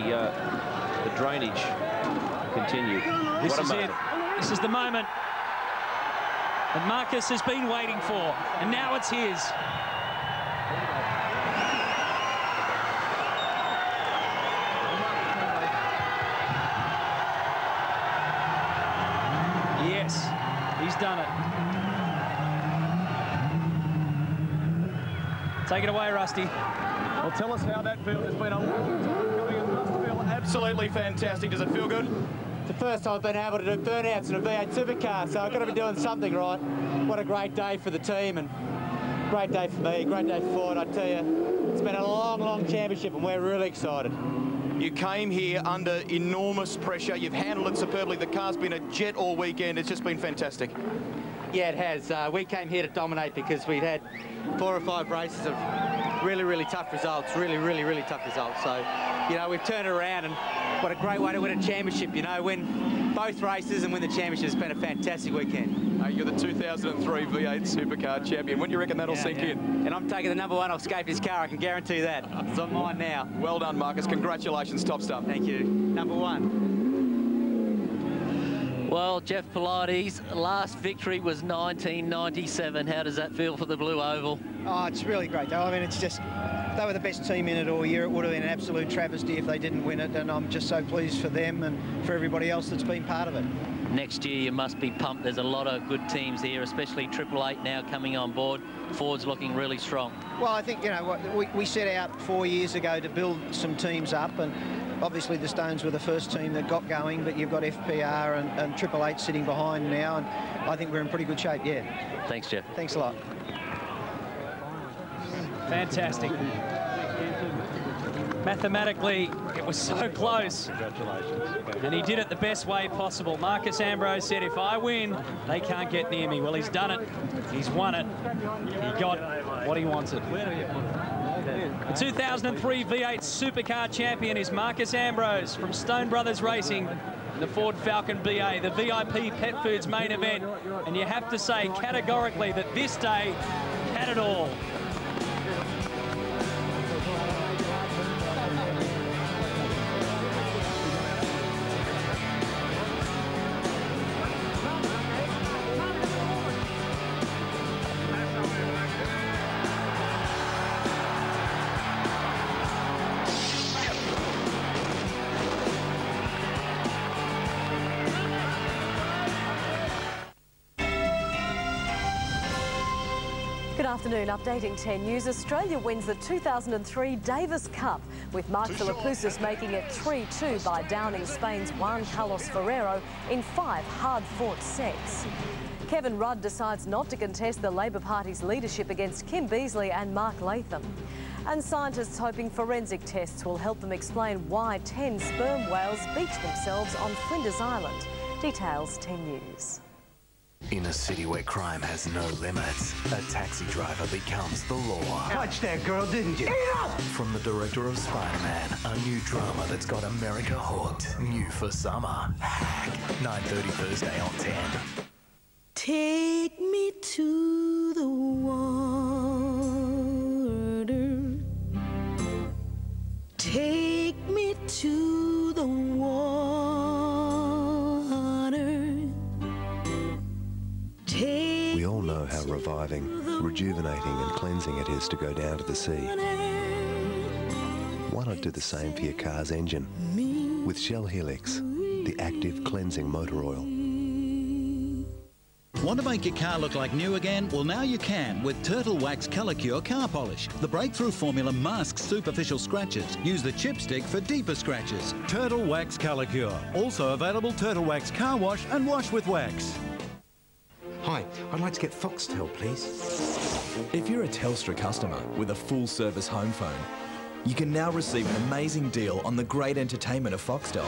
the drainage continued. This is it. This is the moment that Marcus has been waiting for, and now it's his. Yes, he's done it. Take it away, Rusty. Well, tell us how that feels. It's been a long time coming. It must feel absolutely fantastic. Does it feel good? It's the first time I've been able to do burnouts in a V8 supercar, so I've got to be doing something right. What a great day for the team, and great day for me, great day for Ford. I tell you, it's been a long, long championship, and we're really excited. You came here under enormous pressure. You've handled it superbly. The car's been a jet all weekend. It's just been fantastic. Yeah, it has. We came here to dominate because we'd had 4 or 5 races of really, really tough results, really tough results. So, you know, we've turned it around, and what a great way to win a championship, you know, win both races and win the championship. It's been a fantastic weekend. You're the 2003 V8 Supercar champion. When do you reckon that'll sink in? And I'm taking the #1 off Skaife's car, I can guarantee that. It's on mine now. Well done, Marcus. Congratulations, top stuff. Thank you. #1. Well, Jeff Pilates, last victory was 1997. How does that feel for the Blue Oval? Oh, it's really great, though. I mean, it's just, they were the best team in it all year. It would have been an absolute travesty if they didn't win it, and I'm just so pleased for them and for everybody else that's been part of it. Next year, you must be pumped. There's a lot of good teams here, especially Triple Eight now coming on board. Ford's looking really strong. Well, I think, you know, we set out 4 years ago to build some teams up, and obviously the Stones were the first team that got going, but you've got FPR and Triple Eight sitting behind now, and I think we're in pretty good shape, yeah. Thanks, Jeff. Thanks a lot. Fantastic. Mathematically, it was so close. Congratulations. And he did it the best way possible. Marcus Ambrose said, if I win, they can't get near me. Well, he's done it. He's won it. He got what he wanted. The 2003 V8 Supercar champion is Marcus Ambrose from Stone Brothers Racing, the Ford Falcon BA, the VIP Pet Foods main event. And you have to say categorically that this day had it all. Good afternoon. Updating 10 News. Australia wins the 2003 Davis Cup, with Mark Philippoussis making it 3-2 by downing Spain's Juan Carlos Ferrero in 5 hard-fought sets. Kevin Rudd decides not to contest the Labor Party's leadership against Kim Beazley and Mark Latham. And scientists hoping forensic tests will help them explain why 10 sperm whales beached themselves on Flinders Island. Details 10 News. In a city where crime has no limits, a taxi driver becomes the law. Touch that girl, didn't you? From the director of Spider-Man, a new drama that's got America hooked. New for summer. Hack. 9:30 Thursday on 10. Take me to the water. Take me to the water. We all know how reviving, rejuvenating and cleansing it is to go down to the sea. Why not do the same for your car's engine? With Shell Helix, the active cleansing motor oil. Want to make your car look like new again? Well, now you can with Turtle Wax Colour Cure Car Polish. The breakthrough formula masks superficial scratches. Use the chipstick for deeper scratches. Turtle Wax Colour Cure. Also available Turtle Wax Car Wash and Wash with Wax. Hi, I'd like to get Foxtel, please. If you're a Telstra customer with a full-service home phone, you can now receive an amazing deal on the great entertainment of Foxtel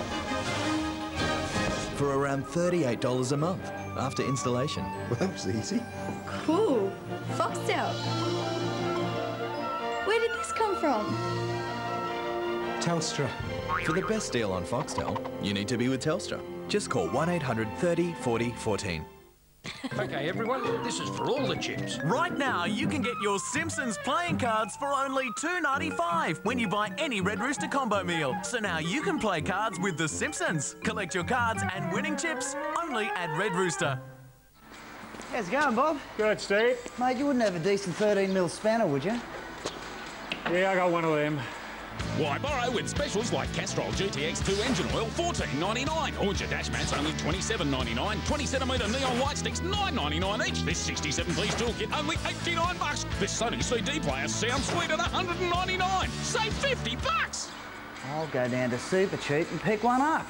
for around $38 a month after installation. Well, that was easy. Cool. Foxtel. Where did this come from? Telstra. For the best deal on Foxtel, you need to be with Telstra. Just call 1-800 30 40 14. Okay, everyone, this is for all the chips. Right now, you can get your Simpsons playing cards for only $2.95 when you buy any Red Rooster combo meal. So now you can play cards with the Simpsons. Collect your cards and winning chips only at Red Rooster. How's it going, Bob? Good, Steve. Mate, you wouldn't have a decent 13mm spanner, would you? Yeah, I got one of them. Why borrow with specials like Castrol GTX2 engine oil, $14.99, or your dash mats only $27.99, 20cm neon light sticks $9.99 each. This 67-piece toolkit only $89. This Sony CD player sounds sweet at $199. Save $50. I'll go down to Super Cheap and pick one up.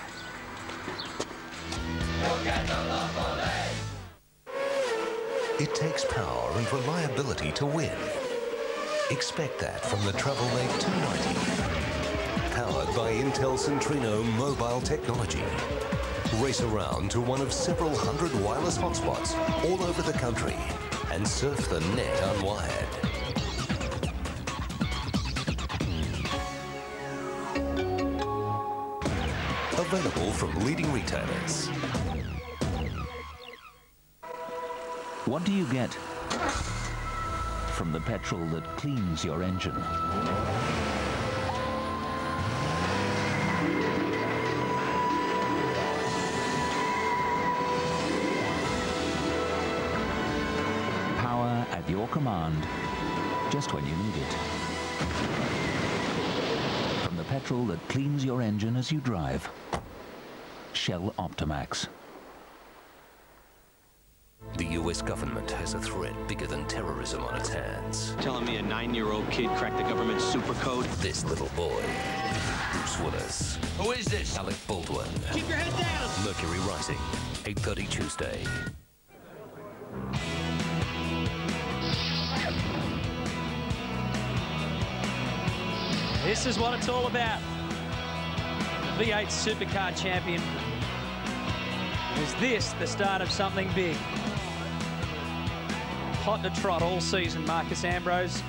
It takes power and reliability to win. Expect that from the Travelmate 290. Powered by Intel Centrino mobile technology. Race around to one of several hundred wireless hotspots all over the country and surf the net unwired. Available from leading retailers. What do you get from the petrol that cleans your engine? Power at your command, just when you need it. From the petrol that cleans your engine as you drive. Shell Optimax. The US government has a threat bigger than terrorism on its hands. Telling me a 9-year-old kid cracked the government's super code? This little boy, Bruce Willis. Who is this? Alec Baldwin. Keep your head down! Mercury Rising, 8:30 Tuesday. This is what it's all about. The V8 Supercar Champion. Is this the start of something big? Hot to trot all season, Marcus Ambrose.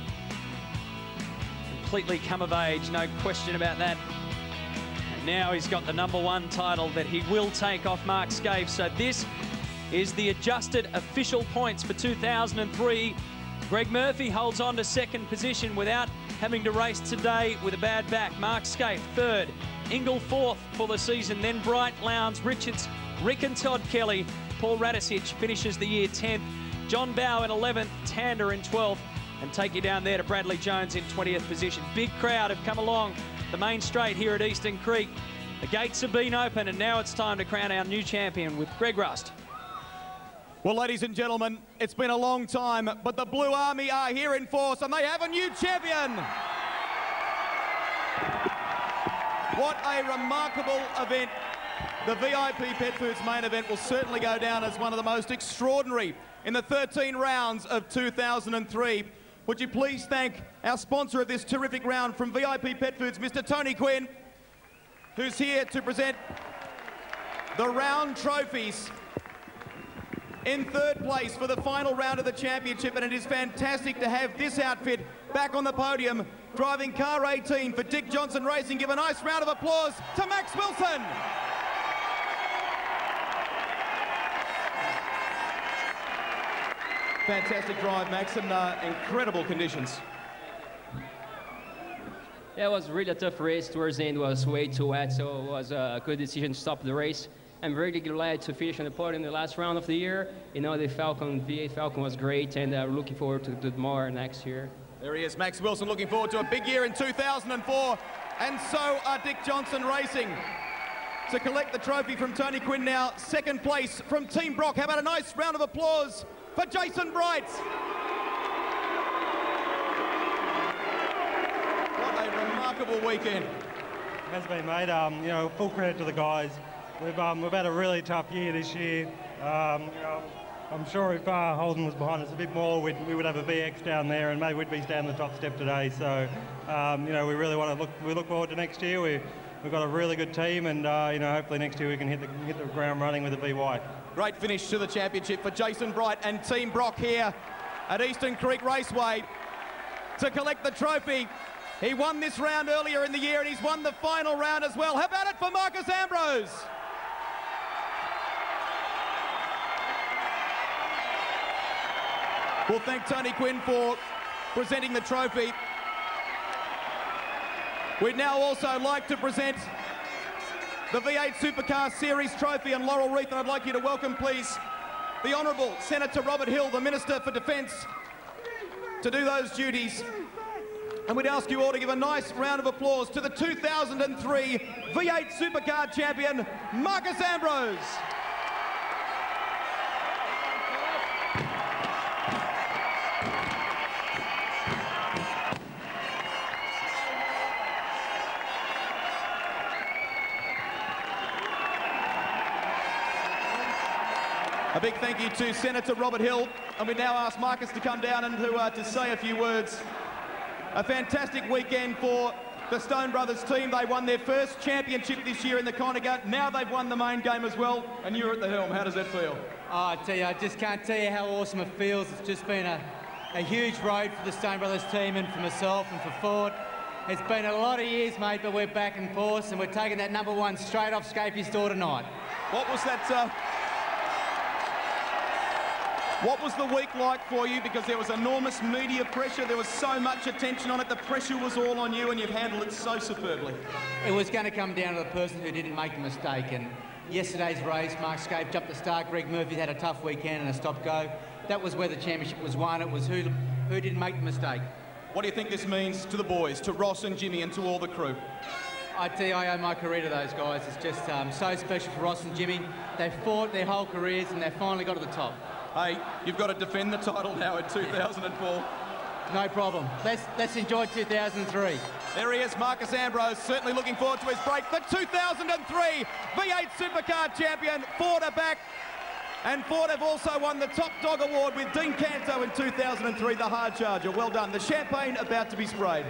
Completely come of age, no question about that. And now he's got the #1 title that he will take off Mark Skaife. So this is the adjusted official points for 2003. Greg Murphy holds on to second position without having to race today with a bad back. Mark Skaife third, Ingle fourth for the season, then Bright, Lowndes, Richards, Rick and Todd Kelly. Paul Radisich finishes the year 10th. John Bowe in 11th, Tander in 12th, and take you down there to Bradley Jones in 20th position. Big crowd have come along the main straight here at Eastern Creek. The gates have been open, and now it's time to crown our new champion with Greg Rust. Well, ladies and gentlemen, it's been a long time, but the Blue Army are here in force and they have a new champion. What a remarkable event. The VIP Pet Foods main event will certainly go down as one of the most extraordinary in the 13 rounds of 2003. Would you please thank our sponsor of this terrific round from VIP Pet Foods, Mr. Tony Quinn, who's here to present the round trophies. In third place for the final round of the championship, and it is fantastic to have this outfit back on the podium, driving car 18 for Dick Johnson Racing. Give a nice round of applause to Max Wilson. Fantastic drive, Max, and incredible conditions. Yeah, it was really a tough race. Towards the end, it was way too wet, so it was a good decision to stop the race. I'm really glad to finish on the podium in the last round of the year. You know, the Falcon, V8 Falcon was great, and we're looking forward to do more next year. There he is, Max Wilson, looking forward to a big year in 2004, and so are Dick Johnson Racing. To collect the trophy from Tony Quinn now, second place from Team Brock. How about a nice round of applause for Jason Bright? What a remarkable weekend. It has been, mate. You know, full credit to the guys. We've had a really tough year this year. You know, I'm sure if Holden was behind us a bit more, we would have a VX down there, and maybe we'd be down the top step today. So, you know, we really want to look forward to next year. We've got a really good team, and you know, hopefully next year we can hit the ground running with a VY. Great finish to the championship for Jason Bright and Team Brock here at Eastern Creek Raceway to collect the trophy. He won this round earlier in the year, and he's won the final round as well. How about it for Marcus Ambrose? We'll thank Tony Quinn for presenting the trophy. We'd now also like to present the V8 Supercar Series trophy and laurel wreath, and I'd like you to welcome, please, the Honourable Senator Robert Hill, the Minister for Defence, to do those duties. And we'd ask you all to give a nice round of applause to the 2003 V8 Supercar champion, Marcus Ambrose. A big thank you to Senator Robert Hill, and we now ask Marcus to come down and to say a few words. A fantastic weekend for the Stone Brothers team. They won their first championship this year in the Conager. Now they've won the main game as well, and you're at the helm. How does that feel? Oh, I tell you, I just can't tell you how awesome it feels. It's just been a huge road for the Stone Brothers team and for myself and for Ford. It's been a lot of years, mate, but we're back in force, and we're taking that #1 straight off Scapy's door tonight. What was that... What was the week like for you? Because there was enormous media pressure. There was so much attention on it. The pressure was all on you, and you've handled it so superbly. It was going to come down to the person who didn't make the mistake. And yesterday's race, Mark Scape jumped the start. Greg Murphy had a tough weekend and a stop-go. That was where the championship was won. It was who didn't make the mistake. What do you think this means to the boys, to Ross and Jimmy, and to all the crew? I tell you, I owe my career to those guys. It's just so special for Ross and Jimmy. They've fought their whole careers, and they've finally got to the top. Hey, you've got to defend the title now in 2004. No problem. Let's enjoy 2003. There he is, Marcus Ambrose, certainly looking forward to his break. The 2003 V8 Supercar champion, Ford are back. And Ford have also won the Top Dog Award with Dean Canto in 2003, the hard charger. Well done. The champagne about to be sprayed.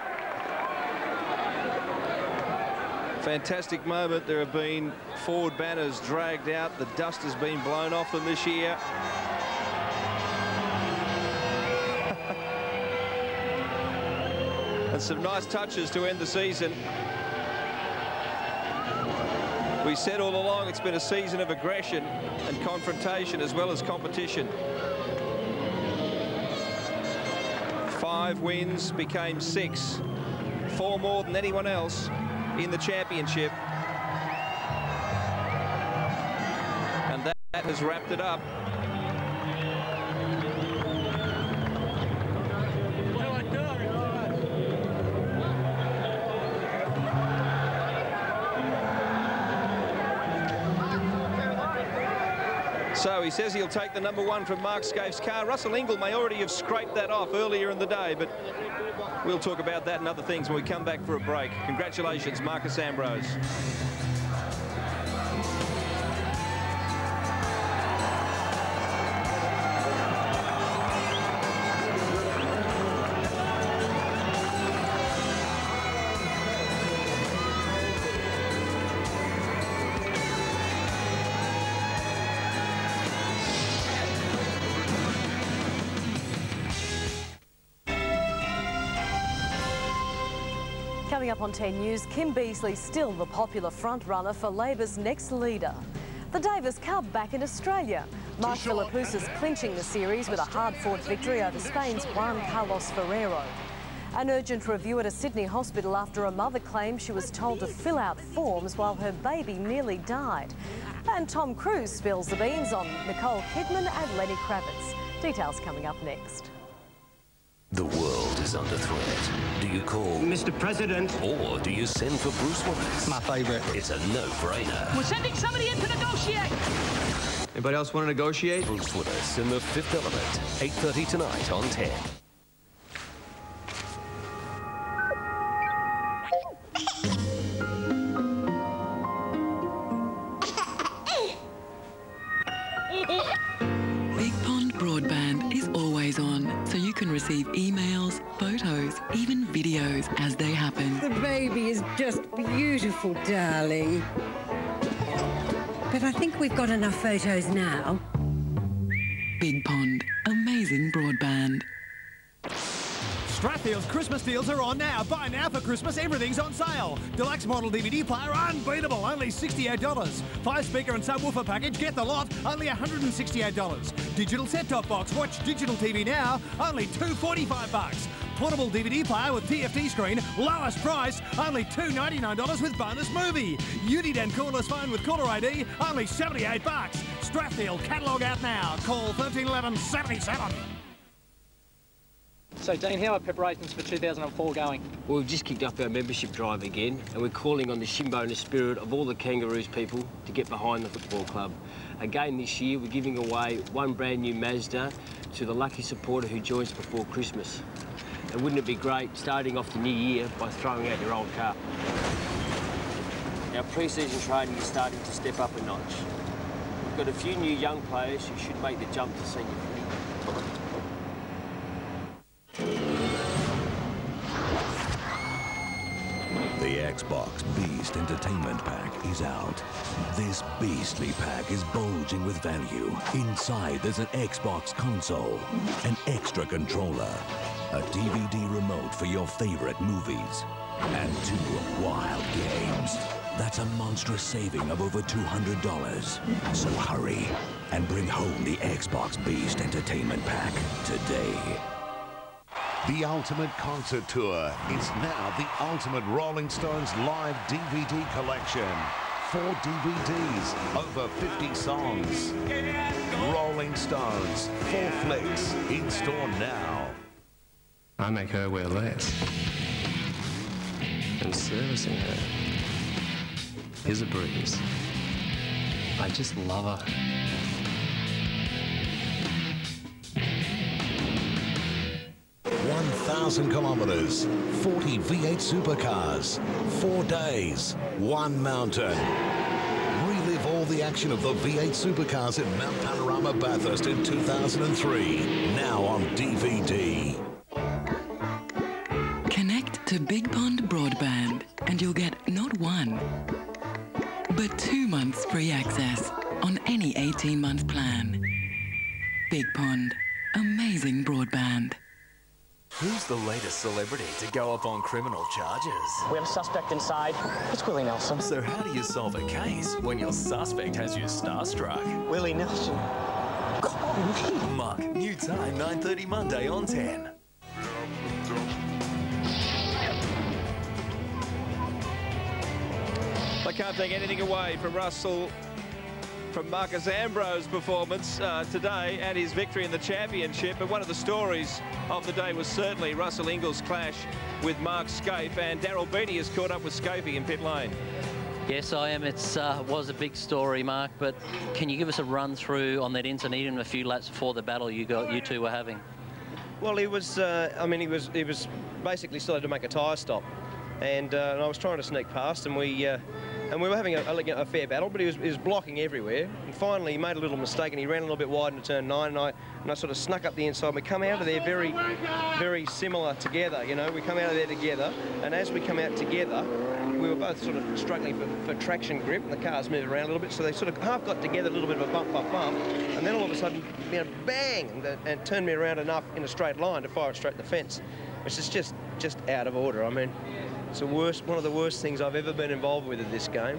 Fantastic moment. There have been Ford banners dragged out. The dust has been blown off them this year. And some nice touches to end the season. We said all along it's been a season of aggression and confrontation as well as competition. 5 wins became 6. 4 more than anyone else in the championship, and that has wrapped it up. So he says he'll take the #1 from Mark Skaife's car. Russell Ingall may already have scraped that off earlier in the day, but we'll talk about that and other things when we come back for a break. Congratulations, Marcos Ambrose. Coming up on 10 News, Kim Beazley still the popular front-runner for Labor's next leader. The Davis Cup back in Australia. Mark Philippoussis clinching the series with a hard-fought victory over Spain's Juan Carlos Ferrero. An urgent review at a Sydney hospital after a mother claims she was told to fill out forms while her baby nearly died. And Tom Cruise spills the beans on Nicole Kidman and Lenny Kravitz. Details coming up next. The world is under threat. Do you call Mr. President? Or do you send for Bruce Willis? My favourite. It's a no-brainer. We're sending somebody in to negotiate. Anybody else want to negotiate? Bruce Willis in The Fifth Element. 8:30 tonight on 10. Big Pond Broadband is always on, so you can receive emails, photos, even videos as they happen. The baby is just beautiful, darling. But I think we've got enough photos now. Big Pond, amazing broadband. Stratfield's Christmas deals are on now. Buy now for Christmas, everything's on sale. Deluxe model DVD player, unbeatable, only $68. 5-speaker and subwoofer package, get the lot, only $168. Digital set-top box, watch digital TV now, only $245. Portable DVD player with TFT screen, lowest price, only $299 with bonus movie. Uniden cordless phone with caller ID, only $78. Stratfield catalogue out now. Call 1311 77. So, Dean, how are preparations for 2004 going? Well, we've just kicked off our membership drive again, and we're calling on the Shimbona spirit of all the Kangaroos people to get behind the football club. Again this year, we're giving away one brand new Mazda to the lucky supporter who joins before Christmas. And wouldn't it be great starting off the new year by throwing out your old car? Our pre-season training is starting to step up a notch. We've got a few new young players who should make the jump to senior footy. The Xbox Beast Entertainment Pack is out. This beastly pack is bulging with value. Inside there's an Xbox console, an extra controller, a DVD remote for your favorite movies, and 2 wild games. That's a monstrous saving of over $200. So hurry and bring home the Xbox Beast Entertainment Pack today. The Ultimate Concert Tour is now the Ultimate Rolling Stones Live DVD Collection. 4 DVDs, over 50 songs. Rolling Stones, 4 flicks, in store now. I make her wear less. And servicing her is a breeze. I just love her. 1,000 kilometers, 40 V8 supercars, 4 days, 1 mountain. Relive all the action of the V8 supercars at Mount Panorama Bathurst in 2003. Now on DVD. Connect to Big Pond Broadband and you'll get not 1, but 2 months free access on any 18-month plan. Big Pond, amazing broadband. Who's the latest celebrity to go up on criminal charges? We have a suspect inside. It's Willie Nelson. So how do you solve a case when your suspect has you starstruck? Willie Nelson. Muck, new time, 9:30 Monday on 10. I can't take anything away from Marcos Ambrose's performance today and his victory in the championship. But one of the stories of the day was certainly Russell Ingall's clash with Mark Skaife, and Daryl Beattie has caught up with Skaife in pit lane. Yes, I am. It was a big story, Mark, but can you give us a run through on that Interneedham a few laps before the battle you two were having? Well, he was, I mean, he was basically still had to make a tyre stop, and I was trying to sneak past, and we were having a fair battle, but he was blocking everywhere. And finally, he made a little mistake, and he ran a little bit wide into turn 9, and I sort of snuck up the inside. And we come out of there very, very similar together. You know, we come out of there together, and as we come out together, we were both sort of struggling for traction grip, and the cars moved around a little bit, so they sort of half got together, a little bit of a bump, and then all of a sudden, you know, bang, and turned me around enough in a straight line to fire it straight in the fence, which is just out of order. I mean, it's one of the worst things I've ever been involved with in this game.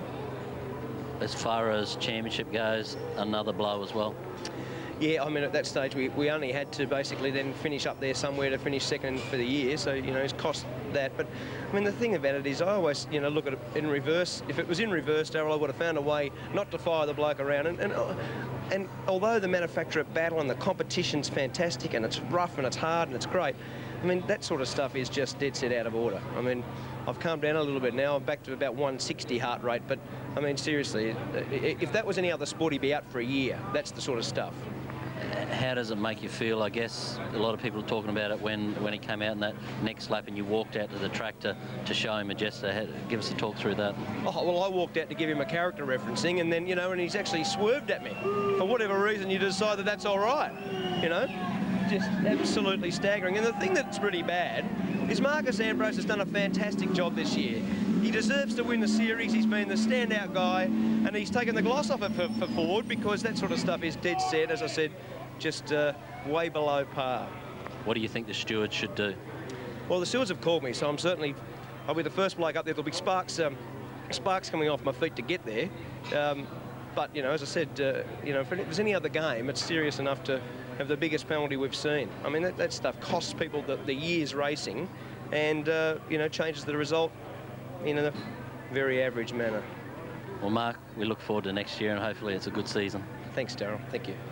As far as championship goes, another blow as well. Yeah, I mean, at that stage, we only had to basically then finish up there somewhere to finish second for the year, so, you know, it's cost that. But, I mean, the thing about it is I always, you know, look at it in reverse. If it was in reverse, Darryl, I would have found a way not to fire the bloke around. And although the manufacturer battle and the competition's fantastic and it's rough and it's hard and it's great, I mean, that sort of stuff is just dead set out of order. I mean, I've calmed down a little bit now. I'm back to about 160 heart rate. But, I mean, seriously, if that was any other sport, he'd be out for a year. That's the sort of stuff. How does it make you feel? I guess a lot of people are talking about it when he came out in that next lap and you walked out to the track to show him a gesture. Give us a talk through that. Oh, well, I walked out to give him a character referencing, and then, you know, and he's actually swerved at me. For whatever reason, you decide that that's all right, you know? Just absolutely staggering. And the thing that's really bad is Marcos Ambrose has done a fantastic job this year. He deserves to win the series. He's been the standout guy, and he's taken the gloss off it for Ford, because that sort of stuff is dead set, as I said, just way below par. What do you think the stewards should do? Well, the stewards have called me, so I'll be the first bloke up there. There'll be sparks coming off my feet to get there. But, you know, as I said, you know, if there's any other game, it's serious enough to have the biggest penalty we've seen. I mean, that stuff costs people the year's racing, and, you know, changes the result in a very average manner. Well, Mark, we look forward to next year, and hopefully it's a good season. Thanks, Darryl. Thank you.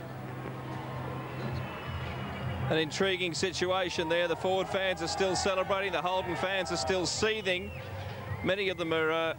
An intriguing situation there. The Ford fans are still celebrating. The Holden fans are still seething. Many of them are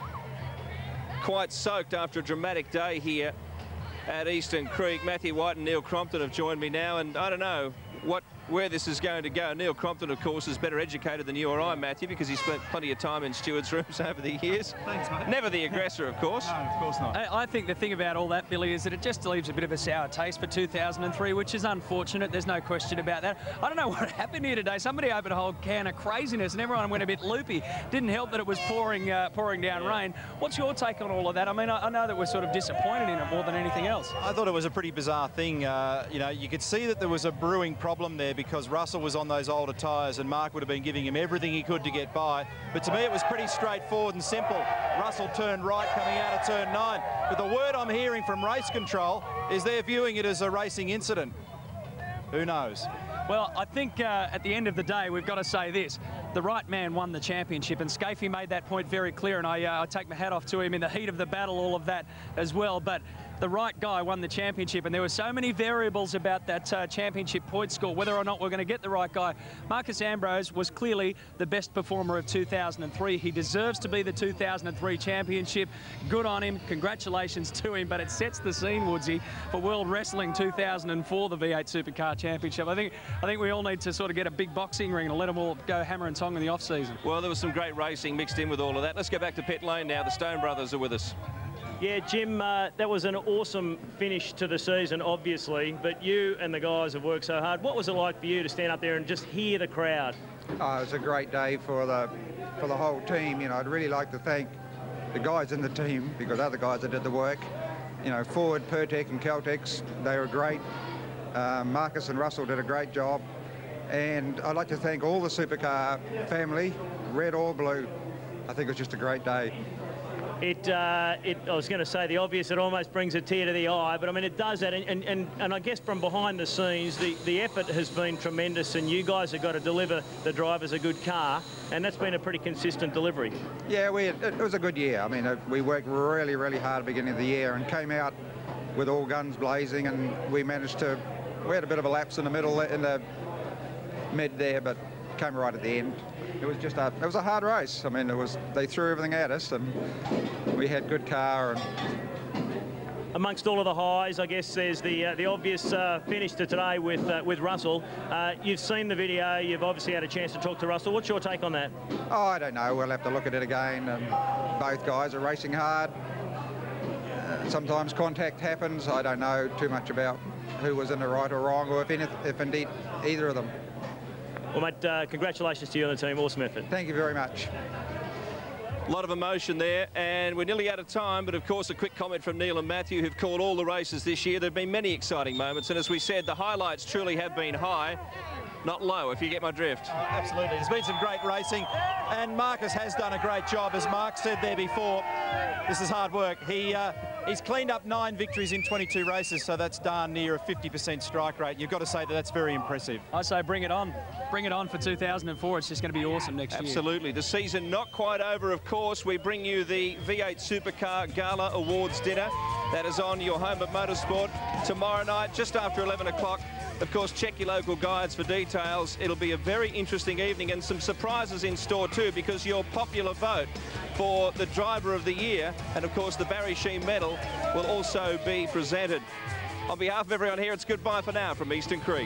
quite soaked after a dramatic day here at Eastern Creek. Matthew White and Neil Crompton have joined me now, and I don't know where this is going to go. Neil Crompton, of course, is better educated than you or I, Matthew, because he spent plenty of time in stewards' rooms over the years. Thanks, mate. Never the aggressor, of course. No, of course not. I think the thing about all that, Billy, is that it just leaves a bit of a sour taste for 2003, which is unfortunate. There's no question about that. I don't know what happened here today. Somebody opened a whole can of craziness and everyone went a bit loopy. Didn't help that it was pouring down rain. What's your take on all of that? I mean, I know that we're sort of disappointed in it more than anything else. I thought it was a pretty bizarre thing. You know, you could see that there was a brewing problem there because Russell was on those older tyres and Mark would have been giving him everything he could to get by. But to me, it was pretty straightforward and simple. Russell turned right coming out of turn 9. But the word I'm hearing from race control is they're viewing it as a racing incident. Who knows? Well, I think at the end of the day, we've got to say this. The right man won the championship, and Scafie made that point very clear, and I take my hat off to him in the heat of the battle, all of that as well. But the right guy won the championship, and there were so many variables about that championship point score, whether or not we're going to get the right guy. Marcos Ambrose was clearly the best performer of 2003. He deserves to be the 2003 championship. Good on him. Congratulations to him. But it sets the scene, Woodsy, for World Wrestling 2004, the V8 Supercar Championship. I think we all need to sort of get a big boxing ring and let them all go hammer and tong in the off-season. Well, there was some great racing mixed in with all of that. Let's go back to pit lane now. The Stone brothers are with us. Yeah, Jim, that was an awesome finish to the season, obviously, but you and the guys have worked so hard. What was it like for you to stand up there and just hear the crowd? Oh, it was a great day for the whole team. You know, I'd really like to thank the guys in the team, because they're the guys that did the work. You know, Ford, Pertec and Caltex, they were great. Marcus and Russell did a great job. And I'd like to thank all the supercar family, red or blue. I think it was just a great day. I was going to say the obvious, it almost brings a tear to the eye, but I mean, it does that. And I guess from behind the scenes, the effort has been tremendous, and you guys have got to deliver the drivers a good car, and that's been a pretty consistent delivery. Yeah, it was a good year. I mean, we worked really, really hard at the beginning of the year and came out with all guns blazing, and we had a bit of a lapse in the middle, in the mid there, but came right at the end. It was just it was a hard race. I mean, they threw everything at us, and we had good car. And amongst all of the highs, I guess there's the obvious finish to today with Russell. You've seen the video. You've obviously had a chance to talk to Russell. What's your take on that? Oh, I don't know. We'll have to look at it again. And both guys are racing hard. Sometimes contact happens. I don't know too much about who was in the right or wrong, or if indeed either of them. Well, mate, congratulations to you and the team. Awesome effort. Thank you very much. A lot of emotion there, and we're nearly out of time, but of course a quick comment from Neil and Matthew, who've called all the races this year. There have been many exciting moments, and as we said, the highlights truly have been high, not low, if you get my drift. Oh, absolutely. There's been some great racing, and Marcus has done a great job. As Mark said there before, this is hard work. He's cleaned up 9 victories in 22 races, so that's darn near a 50% strike rate. You've got to say that that's very impressive. I say bring it on. Bring it on for 2004. It's just going to be awesome next year. Absolutely. The season not quite over, of course. We bring you the V8 Supercar Gala Awards dinner. That is on your home of motorsport tomorrow night, just after 11 o'clock. Of course, check your local guides for details. It'll be a very interesting evening, and some surprises in store too, because your popular vote for the Driver of the Year and, of course, the Barry Sheen Medal will also be presented. On behalf of everyone here, it's goodbye for now from Eastern Creek.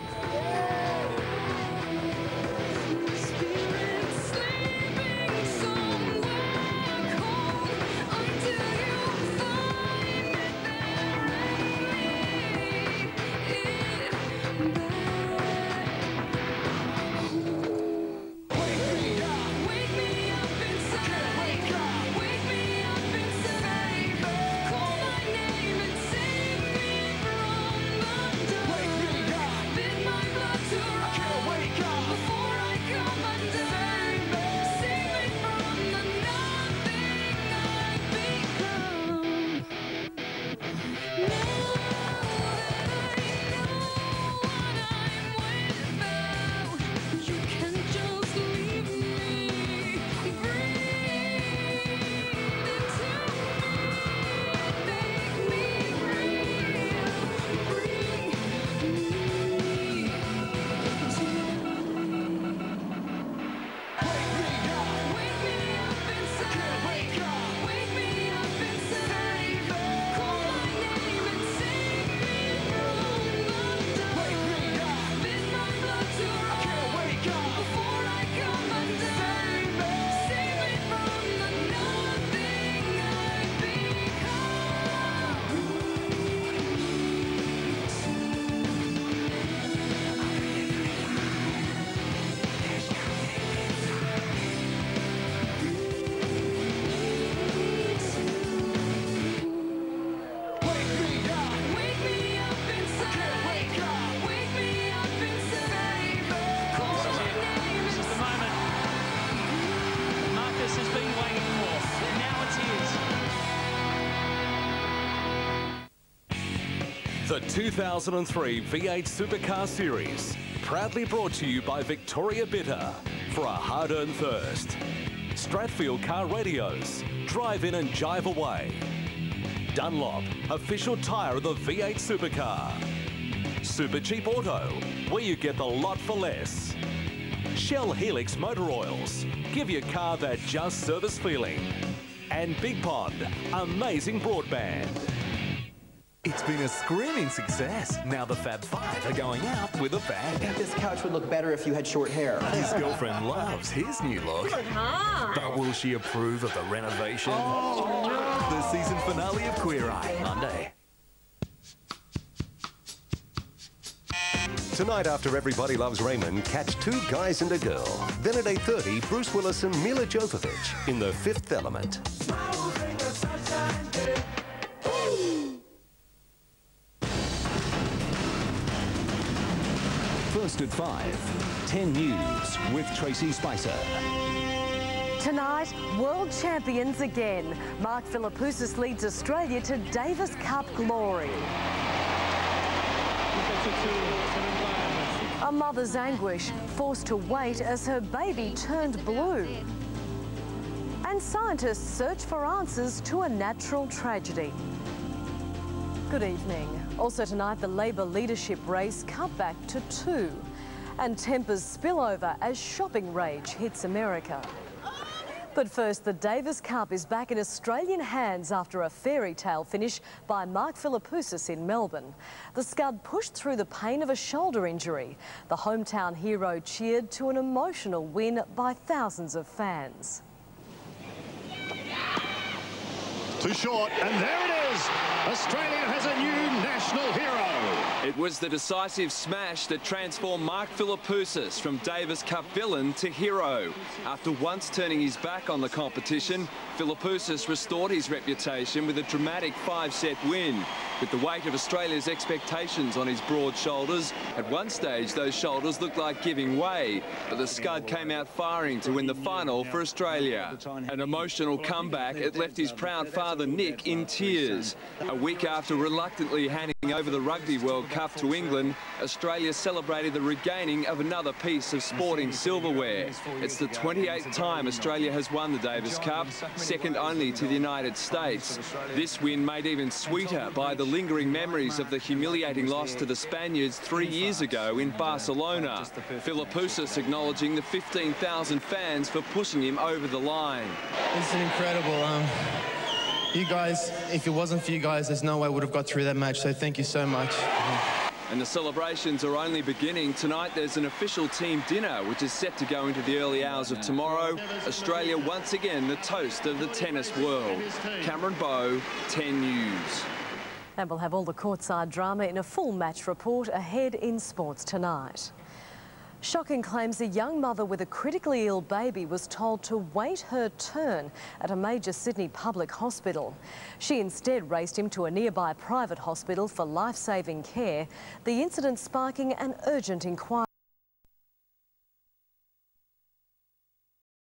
The 2003 V8 Supercar Series, proudly brought to you by Victoria Bitter for a hard-earned thirst. Strathfield Car Radios, drive in and jive away. Dunlop, official tyre of the V8 Supercar. Super Cheap Auto, where you get the lot for less. Shell Helix Motor Oils, give your car that just service feeling. And Big Pond, amazing broadband. It's been a screaming success. Now the Fab Five are going out with a bang. This couch would look better if you had short hair. His girlfriend loves his new look. But will she approve of the renovation? The season finale of Queer Eye, Monday. Tonight after Everybody Loves Raymond, catch Two Guys and a Girl. Then at 8:30, Bruce Willis and Mila Jovovich in The Fifth Element. First at 5, 10 News with Tracy Spicer. Tonight, world champions again. Mark Philippoussis leads Australia to Davis Cup glory. A mother's anguish, forced to wait as her baby turned blue. And scientists search for answers to a natural tragedy. Good evening. Also tonight, the Labor leadership race cut back to 2. And tempers spill over as shopping rage hits America. But first, the Davis Cup is back in Australian hands after a fairy tale finish by Mark Philippoussis in Melbourne. The Scud pushed through the pain of a shoulder injury. The hometown hero cheered to an emotional win by thousands of fans. Too short, and there it is! Australia has a new national hero. It was the decisive smash that transformed Mark Philippoussis from Davis Cup villain to hero. After once turning his back on the competition, Philippoussis restored his reputation with a dramatic 5-set win. With the weight of Australia's expectations on his broad shoulders, at one stage those shoulders looked like giving way, but the Scud came out firing to win the final for Australia. An emotional comeback, it left his proud father Nick in tears. A week after reluctantly handing over the Rugby World Cup to England, Australia celebrated the regaining of another piece of sporting silverware. It's the 28th time Australia has won the Davis Cup, second only to the United States. This win made even sweeter by the lingering memories of the humiliating loss to the Spaniards 3 years ago in Barcelona. Philippoussis acknowledging the 15,000 fans for pushing him over the line. It's incredible. You guys, if it wasn't for you guys, there's no way I would have got through that match, so thank you so much. And the celebrations are only beginning. Tonight there's an official team dinner which is set to go into the early hours of tomorrow. Australia once again the toast of the tennis world. Cameron Bowe, 10 News. And we'll have all the courtside drama in a full match report ahead in sports tonight. Shocking claims a young mother with a critically ill baby was told to wait her turn at a major Sydney public hospital. She instead raced him to a nearby private hospital for life-saving care, the incident sparking an urgent inquiry.